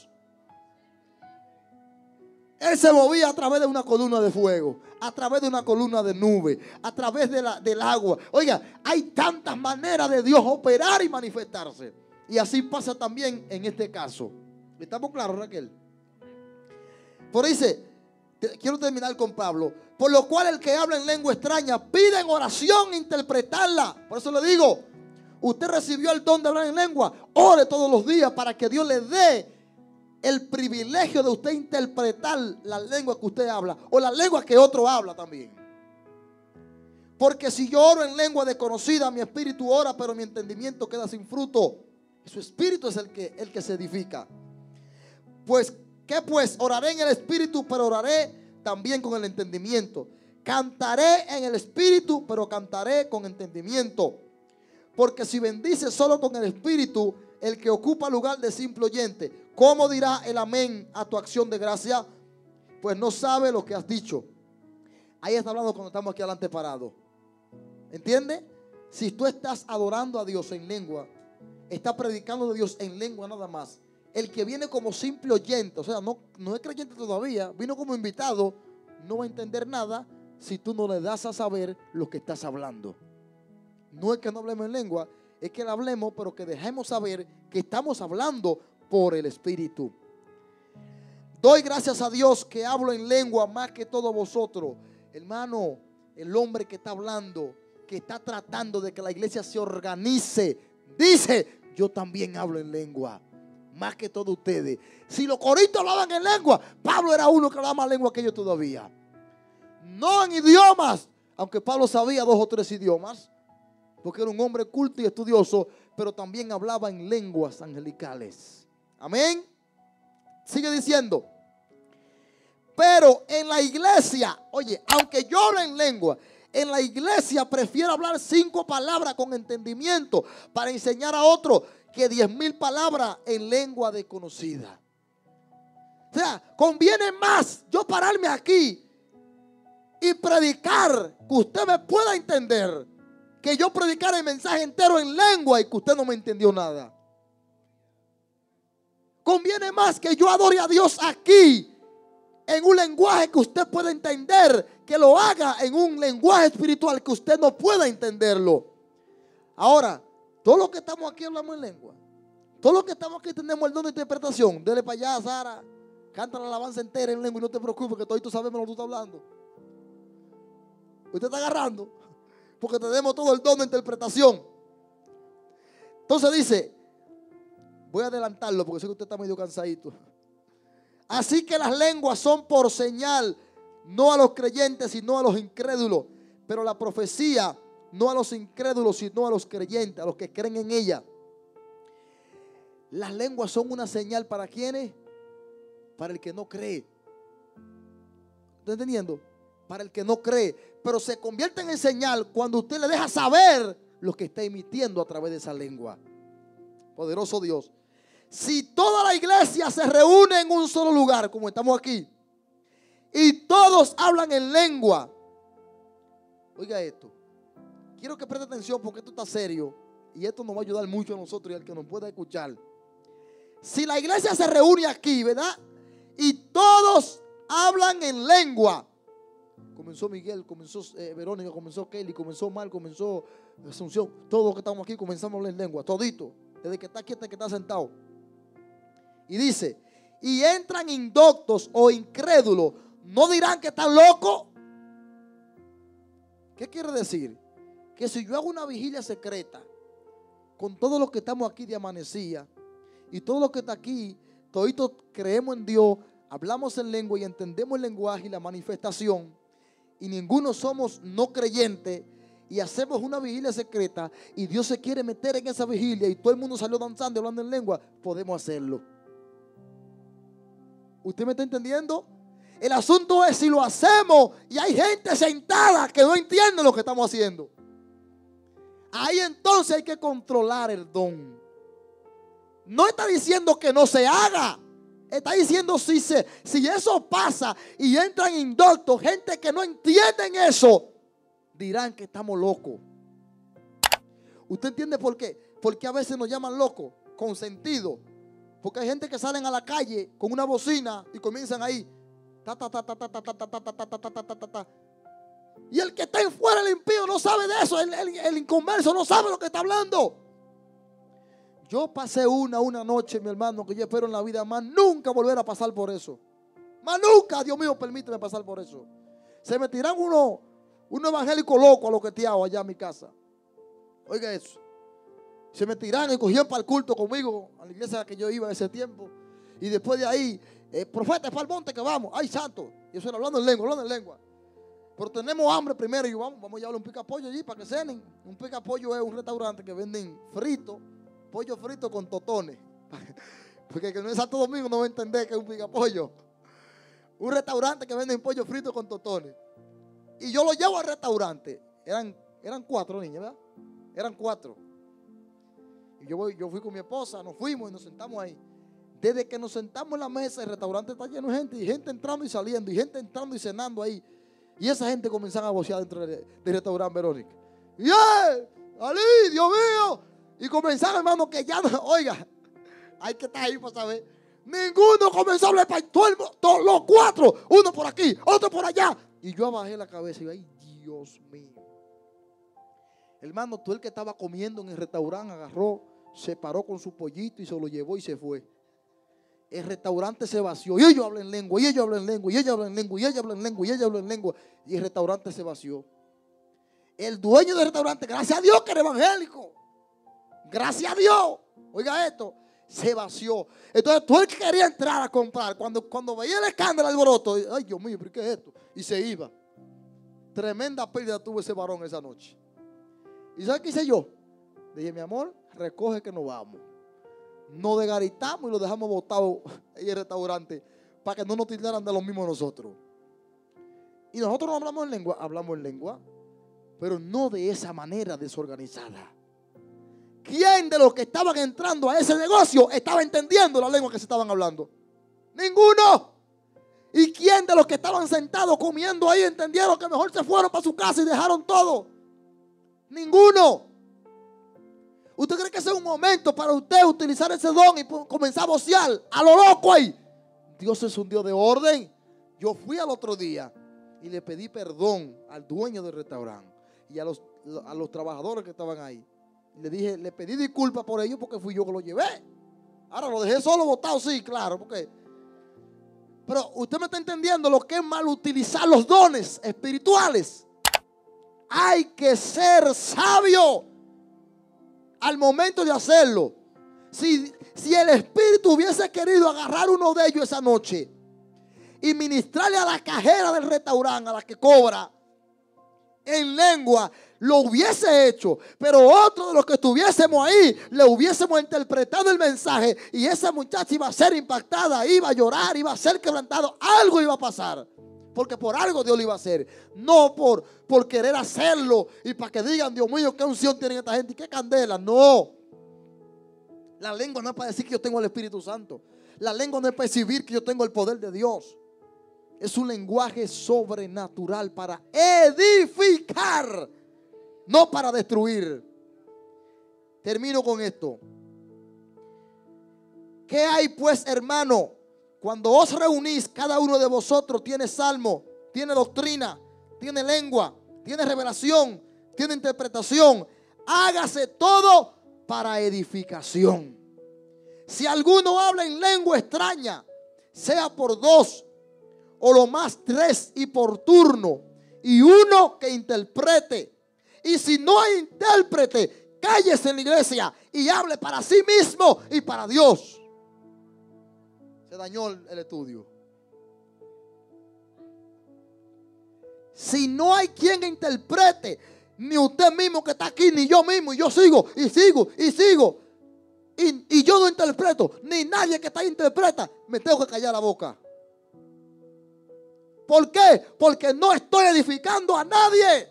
Él se movía a través de una columna de fuego, a través de una columna de nube, a través de la, del agua. Oiga, hay tantas maneras de Dios operar y manifestarse. Y así pasa también en este caso. ¿Estamos claros, Raquel? Por ahí dice, te, quiero terminar con Pablo. Por lo cual el que habla en lengua extraña pide en oración interpretarla. Por eso le digo, usted recibió el don de hablar en lengua. Ore todos los días para que Dios le dé el privilegio de usted interpretar la lengua que usted habla o la lengua que otro habla también. Porque si yo oro en lengua desconocida, mi espíritu ora, pero mi entendimiento queda sin fruto. Su espíritu es el que, el que se edifica. Pues, ¿qué pues? Oraré en el espíritu, pero oraré también con el entendimiento. Cantaré en el espíritu, pero cantaré con entendimiento. Porque si bendice solo con el espíritu, el que ocupa lugar de simple oyente, ¿cómo dirá el amén a tu acción de gracia? Pues no sabe lo que has dicho. Ahí está hablando cuando estamos aquí adelante parados. ¿Entiende? Si tú estás adorando a Dios en lengua, estás predicando de Dios en lengua nada más. El que viene como simple oyente, o sea, no, no es creyente todavía, vino como invitado, no va a entender nada si tú no le das a saber lo que estás hablando. No es que no hablemos en lengua, es que la hablemos, pero que dejemos saber que estamos hablando por el Espíritu. Doy gracias a Dios que hablo en lengua más que todos vosotros. Hermano, el hombre que está hablando, que está tratando de que la iglesia se organice, dice, yo también hablo en lengua, más que todos ustedes. Si los corintios hablaban en lengua, Pablo era uno que hablaba más lengua que ellos todavía. No en idiomas, aunque Pablo sabía dos o tres idiomas, porque era un hombre culto y estudioso, pero también hablaba en lenguas angelicales. Amén. Sigue diciendo, pero en la iglesia, oye, aunque yo hable en lengua, en la iglesia prefiero hablar cinco palabras con entendimiento para enseñar a otro que diez mil palabras en lengua desconocida. O sea, conviene más yo pararme aquí y predicar que usted me pueda entender, que yo predicar el mensaje entero en lengua y que usted no me entendió nada. Conviene más que yo adore a Dios aquí en un lenguaje que usted pueda entender, que lo haga en un lenguaje espiritual que usted no pueda entenderlo. Ahora, todos los que estamos aquí hablamos en lengua. Todos los que estamos aquí tenemos el don de interpretación. Dele para allá, Sara. Canta la alabanza entera en lengua y no te preocupes, que todos sabemos lo que tú estás hablando. Usted está agarrando, porque tenemos todo el don de interpretación. Entonces dice, voy a adelantarlo porque sé que usted está medio cansadito. Así que las lenguas son por señal, no a los creyentes, sino a los incrédulos. Pero la profecía, no a los incrédulos, sino a los creyentes, a los que creen en ella. Las lenguas son una señal para ¿quiénes? Para el que no cree. ¿Está entendiendo? Para el que no cree. Pero se convierten en señal cuando usted le deja saber lo que está emitiendo a través de esa lengua. Poderoso Dios. Si toda la iglesia se reúne en un solo lugar, como estamos aquí, y todos hablan en lengua, oiga esto, quiero que preste atención porque esto está serio y esto nos va a ayudar mucho a nosotros y al que nos pueda escuchar. Si la iglesia se reúne aquí, ¿verdad? Y todos hablan en lengua. Comenzó Miguel, comenzó eh, Verónica, comenzó Kelly, comenzó Mar, comenzó Asunción. Todos los que estamos aquí comenzamos a hablar en lengua, todito, desde que está aquí hasta que está sentado. Y dice, y entran indoctos o incrédulos, ¿no dirán que están locos? ¿Qué quiere decir? Que si yo hago una vigilia secreta con todos los que estamos aquí de amanecía y todos los que están aquí, toditos creemos en Dios, hablamos en lengua y entendemos el lenguaje y la manifestación, y ninguno somos no creyentes, y hacemos una vigilia secreta y Dios se quiere meter en esa vigilia y todo el mundo salió danzando y hablando en lengua, podemos hacerlo. ¿Usted me está entendiendo? El asunto es si lo hacemos y hay gente sentada que no entiende lo que estamos haciendo. Ahí entonces hay que controlar el don. No está diciendo que no se haga. Está diciendo si, se, si eso pasa y entran indoctos, gente que no entienden eso, dirán que estamos locos. ¿Usted entiende por qué? Porque a veces nos llaman locos, con sentido. Porque hay gente que salen a la calle con una bocina y comienzan ahí. Ta, ta, ta, ta, ta, ta, ta, ta, ta, ta, ta, ta, ta, ta, ta. Y el que está en fuera, el impío, no sabe de eso. El, el, el inconverso no sabe lo que está hablando. Yo pasé una, una noche, mi hermano, que yo espero en la vida más nunca volver a pasar por eso. Más nunca, Dios mío, permíteme pasar por eso. Se me tiran unos uno evangélicos locos a lo que te hago allá en mi casa. Oiga eso. Se me tiraron y cogían para el culto conmigo, a la iglesia a la que yo iba en ese tiempo. Y después de ahí, eh, profeta, es para el monte que vamos. Ay, santo. Y eso era hablando en lengua, hablando en lengua. Pero tenemos hambre primero y vamos, vamos a llevarle un picapollo allí para que cenen. Un picapollo es un restaurante que venden frito, pollo frito con totones. Porque el que no es Santo Domingo no va a entender que es un picapollo. Un restaurante que venden pollo frito con totones. Y yo lo llevo al restaurante. Eran, eran cuatro niñas, ¿verdad? Eran cuatro. Y yo, voy, yo fui con mi esposa, nos fuimos y nos sentamos ahí. Desde que nos sentamos en la mesa, el restaurante está lleno de gente, y gente entrando y saliendo, y gente entrando y cenando ahí. Y esa gente comenzaba a vocear dentro del, del restaurante Verónica. ¡Y ¡eh! ¡Ali, Dios mío! Y comenzaron, hermano, que ya no, oiga, hay que estar ahí para saber. Ninguno comenzó a hablar para todo, todos los cuatro, uno por aquí, otro por allá. Y yo bajé la cabeza y yo, ay, Dios mío. Hermano, tú el que estaba comiendo en el restaurante agarró, se paró con su pollito y se lo llevó y se fue. El restaurante se vació y ellos hablan en lengua, y ellos hablan en lengua, y ellos hablan en lengua, y ellos hablan en lengua, y ellos hablan en lengua, y el restaurante se vació. El dueño del restaurante, gracias a Dios que era evangélico, gracias a Dios, oiga esto, se vació. Entonces tú el que quería entrar a comprar, cuando, cuando veía el escándalo, el alboroto, ay Dios mío, ¿pero qué es esto? Y se iba. Tremenda pérdida tuvo ese varón esa noche. ¿Y sabes qué hice yo? Dije, mi amor, recoge que nos vamos. Nos desgaritamos y lo dejamos botado en el restaurante para que no nos tildaran de lo mismo nosotros. Y nosotros no hablamos en lengua, hablamos en lengua, pero no de esa manera desorganizada. ¿Quién de los que estaban entrando a ese negocio estaba entendiendo la lengua que se estaban hablando? Ninguno. ¿Y quién de los que estaban sentados comiendo ahí entendieron que mejor se fueron para su casa y dejaron todo? Ninguno. ¿Usted cree que ese es un momento para usted utilizar ese don y comenzar a vocear a lo loco ahí? Dios es un Dios de orden. Yo fui al otro día y le pedí perdón al dueño del restaurante y a los, a los trabajadores que estaban ahí. Le dije, le pedí disculpas por ello porque fui yo que lo llevé. Ahora lo dejé solo botado, sí, claro, porque... Pero usted me está entendiendo lo que es mal utilizar los dones espirituales. Hay que ser sabio al momento de hacerlo. Si, si el Espíritu hubiese querido agarrar uno de ellos esa noche y ministrarle a la cajera del restaurante, a la que cobra en lengua, lo hubiese hecho. Pero otro de los que estuviésemos ahí, le hubiésemos interpretado el mensaje y esa muchacha iba a ser impactada, iba a llorar, iba a ser quebrantado. Algo iba a pasar. Porque por algo Dios lo iba a hacer. No por, por querer hacerlo y para que digan, Dios mío, qué unción tiene esta gente y qué candela. No. La lengua no es para decir que yo tengo el Espíritu Santo. La lengua no es para exhibir que yo tengo el poder de Dios. Es un lenguaje sobrenatural para edificar, no para destruir. Termino con esto. ¿Qué hay pues, hermano? Cuando os reunís, cada uno de vosotros tiene salmo, tiene doctrina, tiene lengua, tiene revelación, tiene interpretación. Hágase todo para edificación. Si alguno habla en lengua extraña, sea por dos o lo más tres y por turno, y uno que interprete. Y si no hay intérprete, cállese en la iglesia y hable para sí mismo y para Dios. Se dañó el, el estudio. Si no hay quien interprete, ni usted mismo que está aquí, ni yo mismo, y yo sigo, y sigo, y sigo, y, y yo no interpreto, ni nadie que está ahí interpreta, me tengo que callar la boca. ¿Por qué? Porque no estoy edificando a nadie.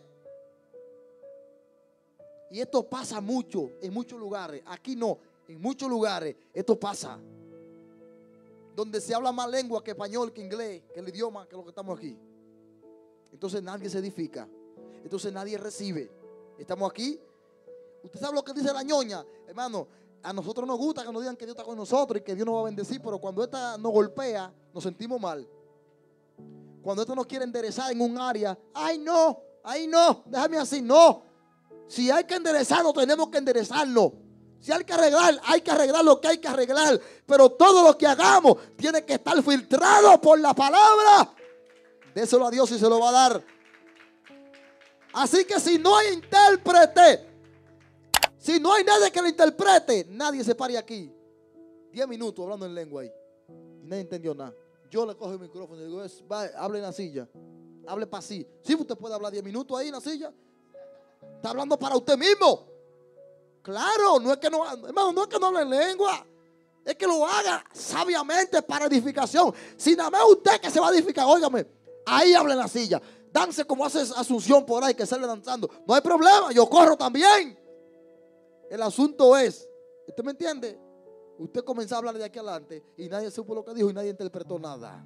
Y esto pasa mucho, en muchos lugares. Aquí no, en muchos lugares esto pasa. Donde se habla más lengua que español, que inglés, que el idioma, que lo que estamos aquí. Entonces nadie se edifica. Entonces nadie recibe. Estamos aquí. Usted sabe lo que dice la ñoña, hermano. A nosotros nos gusta que nos digan que Dios está con nosotros y que Dios nos va a bendecir, pero cuando esta nos golpea, nos sentimos mal. Cuando esto nos quiere enderezar en un área, ay no, ay no, déjame así, no. Si hay que enderezarlo, tenemos que enderezarlo. Si hay que arreglar, hay que arreglar lo que hay que arreglar. Pero todo lo que hagamos tiene que estar filtrado por la palabra. Déselo a Dios y se lo va a dar. Así que si no hay intérprete, si no hay nadie que lo interprete, nadie se pare aquí. Diez minutos hablando en lengua ahí. Y nadie entendió nada. Yo le cojo el micrófono y digo, va, hable en la silla. Hable para sí. Sí, usted puede hablar diez minutos ahí en la silla. Está hablando para usted mismo. Claro, no es que no, hermano, no es que no hable en lengua. Es que lo haga sabiamente para edificación. Si nada más usted que se va a edificar, óigame, ahí habla en la silla. Dance como hace Asunción por ahí, que sale danzando. No hay problema, yo corro también. El asunto es, ¿usted me entiende? Usted comenzó a hablar de aquí adelante y nadie supo lo que dijo y nadie interpretó nada.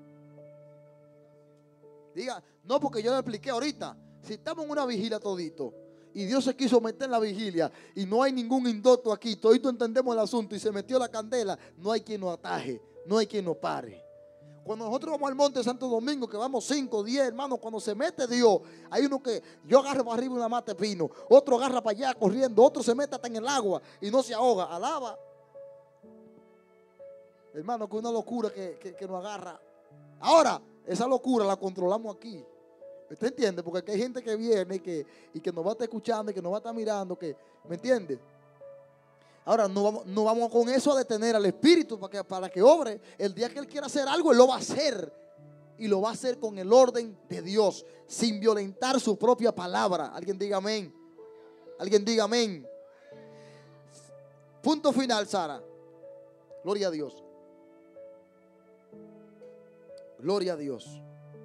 Diga, no, porque yo le expliqué ahorita. Si estamos en una vigilia todito y Dios se quiso meter en la vigilia y no hay ningún indocto aquí, todito entendemos el asunto y se metió la candela, no hay quien nos ataje, no hay quien nos pare. Cuando nosotros vamos al monte de Santo Domingo, que vamos cinco, diez hermanos, cuando se mete Dios, hay uno que yo agarro para arriba una mata de pino, otro agarra para allá corriendo, otro se mete hasta en el agua y no se ahoga, alaba. Hermano, que una locura que, que, que nos agarra. Ahora, esa locura la controlamos aquí. ¿Usted entiende? Porque aquí hay gente que viene y que, y que nos va a estar escuchando y que nos va a estar mirando, que, ¿me entiende? Ahora, no vamos, no vamos con eso a detener al Espíritu para que, para que obre. El día que Él quiera hacer algo, Él lo va a hacer. Y lo va a hacer con el orden de Dios, sin violentar su propia palabra. Alguien diga amén. Alguien diga amén. Punto final, Sara. Gloria a Dios. Gloria a Dios.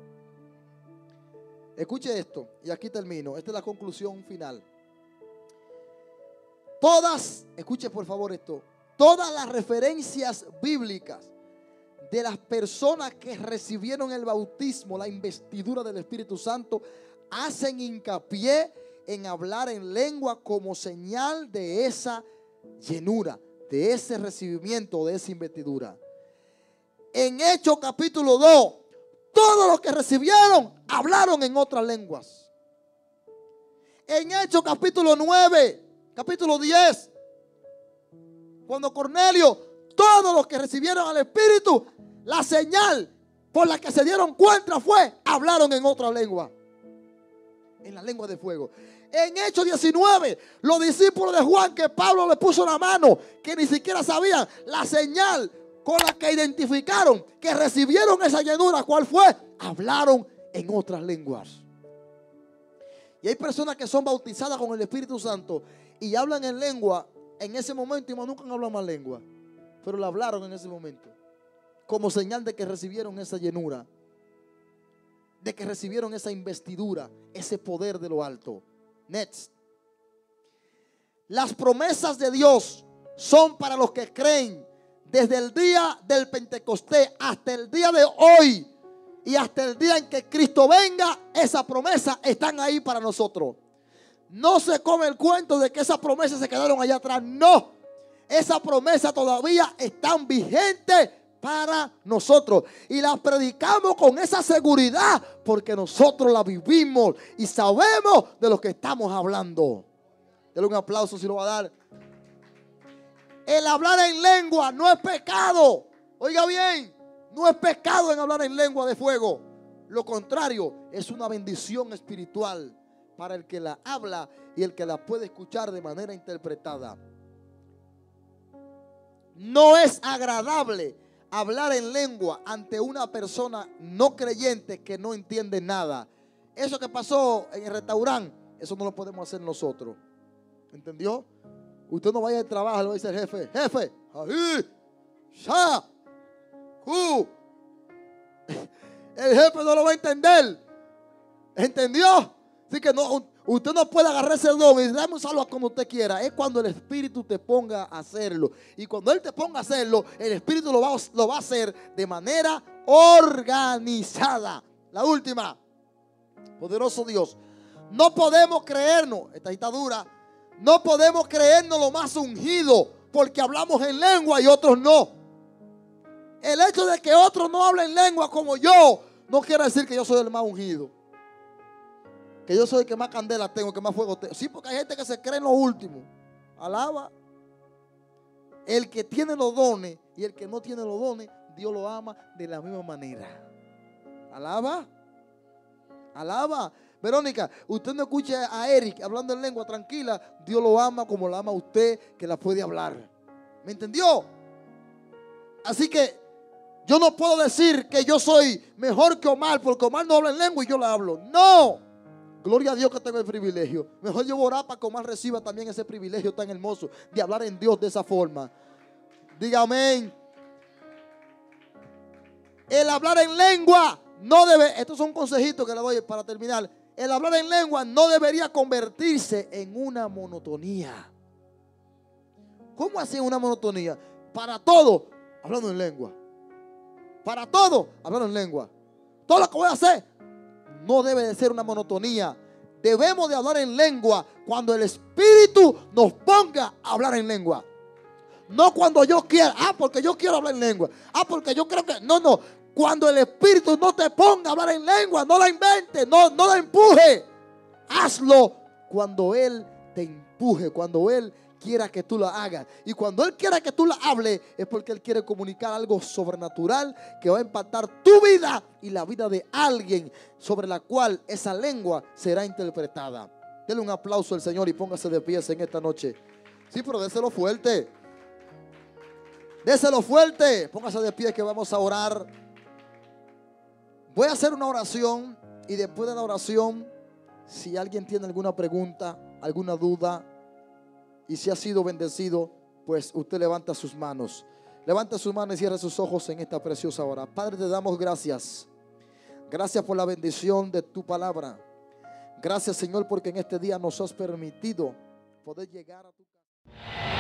Escuche esto y aquí termino. Esta es la conclusión final. Todas, escuche por favor esto, todas las referencias bíblicas de las personas que recibieron el bautismo, la investidura del Espíritu Santo, hacen hincapié en hablar en lengua como señal de esa llenura, de ese recibimiento, de esa investidura. En Hechos capítulo dos, todos los que recibieron hablaron en otras lenguas. En Hechos capítulo nueve, capítulo diez, cuando Cornelio, todos los que recibieron al Espíritu, la señal por la que se dieron cuenta fue, hablaron en otra lengua, en la lengua de fuego. En Hechos diecinueve, los discípulos de Juan, que Pablo le puso la mano, que ni siquiera sabían la señal con la que identificaron que recibieron esa llenura, ¿cuál fue? Hablaron en otras lenguas. Y hay personas que son bautizadas con el Espíritu Santo y hablan en lengua en ese momento y nunca han hablado más lengua, pero la hablaron en ese momento como señal de que recibieron esa llenura, de que recibieron esa investidura, ese poder de lo alto. Next. Las promesas de Dios son para los que creen. Desde el día del Pentecostés hasta el día de hoy y hasta el día en que Cristo venga, esas promesas están ahí para nosotros. No se come el cuento de que esas promesas se quedaron allá atrás. No, esas promesas todavía están vigentes para nosotros y las predicamos con esa seguridad porque nosotros la vivimos y sabemos de lo que estamos hablando. Denle un aplauso si lo va a dar. El hablar en lengua no es pecado. Oiga bien, no es pecado en hablar en lengua de fuego. Lo contrario, es una bendición espiritual para el que la habla y el que la puede escuchar de manera interpretada. No es agradable hablar en lengua ante una persona no creyente que no entiende nada. Eso que pasó en el restaurante, eso no lo podemos hacer nosotros. ¿Entendió? Usted no vaya al trabajo, le va a decir al jefe, jefe, ahí, ya, uh. El jefe no lo va a entender. ¿Entendió? Así que no, usted no puede agarrar ese don y dame un saludo como usted quiera. Es cuando el Espíritu te ponga a hacerlo. Y cuando Él te ponga a hacerlo, el Espíritu lo va, lo va a hacer de manera organizada. La última, poderoso Dios. No podemos creernos, esta está dura. No podemos creernos lo más ungido porque hablamos en lengua y otros no. El hecho de que otros no hablen lengua como yo no quiere decir que yo soy el más ungido, que yo soy el que más candela tengo, que más fuego tengo. Sí, porque hay gente que se cree en lo último. Alaba. El que tiene los dones y el que no tiene los dones, Dios lo ama de la misma manera. Alaba. Alaba. Verónica, usted no escucha a Eric hablando en lengua tranquila. Dios lo ama como la ama a usted, que la puede hablar. ¿Me entendió? Así que yo no puedo decir que yo soy mejor que Omar porque Omar no habla en lengua y yo la hablo. No. Gloria a Dios que tengo el privilegio. Mejor yo voy a orar para que Omar reciba también ese privilegio tan hermoso de hablar en Dios de esa forma. Diga amén. El hablar en lengua no debe, estos son consejitos que le doy para terminar. El hablar en lengua no debería convertirse en una monotonía. ¿Cómo así una monotonía? Para todo, hablando en lengua. Para todo, hablando en lengua. Todo lo que voy a hacer no debe de ser una monotonía. Debemos de hablar en lengua cuando el Espíritu nos ponga a hablar en lengua. No cuando yo quiera. Ah, porque yo quiero hablar en lengua. Ah, porque yo creo que... No, no. Cuando el Espíritu no te ponga a hablar en lengua, no la invente, no, no la empuje. Hazlo cuando Él te empuje, cuando Él quiera que tú la hagas. Y cuando Él quiera que tú la hables, es porque Él quiere comunicar algo sobrenatural que va a impactar tu vida y la vida de alguien sobre la cual esa lengua será interpretada. Denle un aplauso al Señor y póngase de pie en esta noche. Sí, pero déselo fuerte. Déselo fuerte. Póngase de pie que vamos a orar. Voy a hacer una oración y después de la oración, si alguien tiene alguna pregunta, alguna duda y si ha sido bendecido, pues usted levanta sus manos. Levanta sus manos y cierra sus ojos en esta preciosa hora. Padre, te damos gracias. Gracias por la bendición de tu palabra. Gracias, Señor, porque en este día nos has permitido poder llegar a tu casa.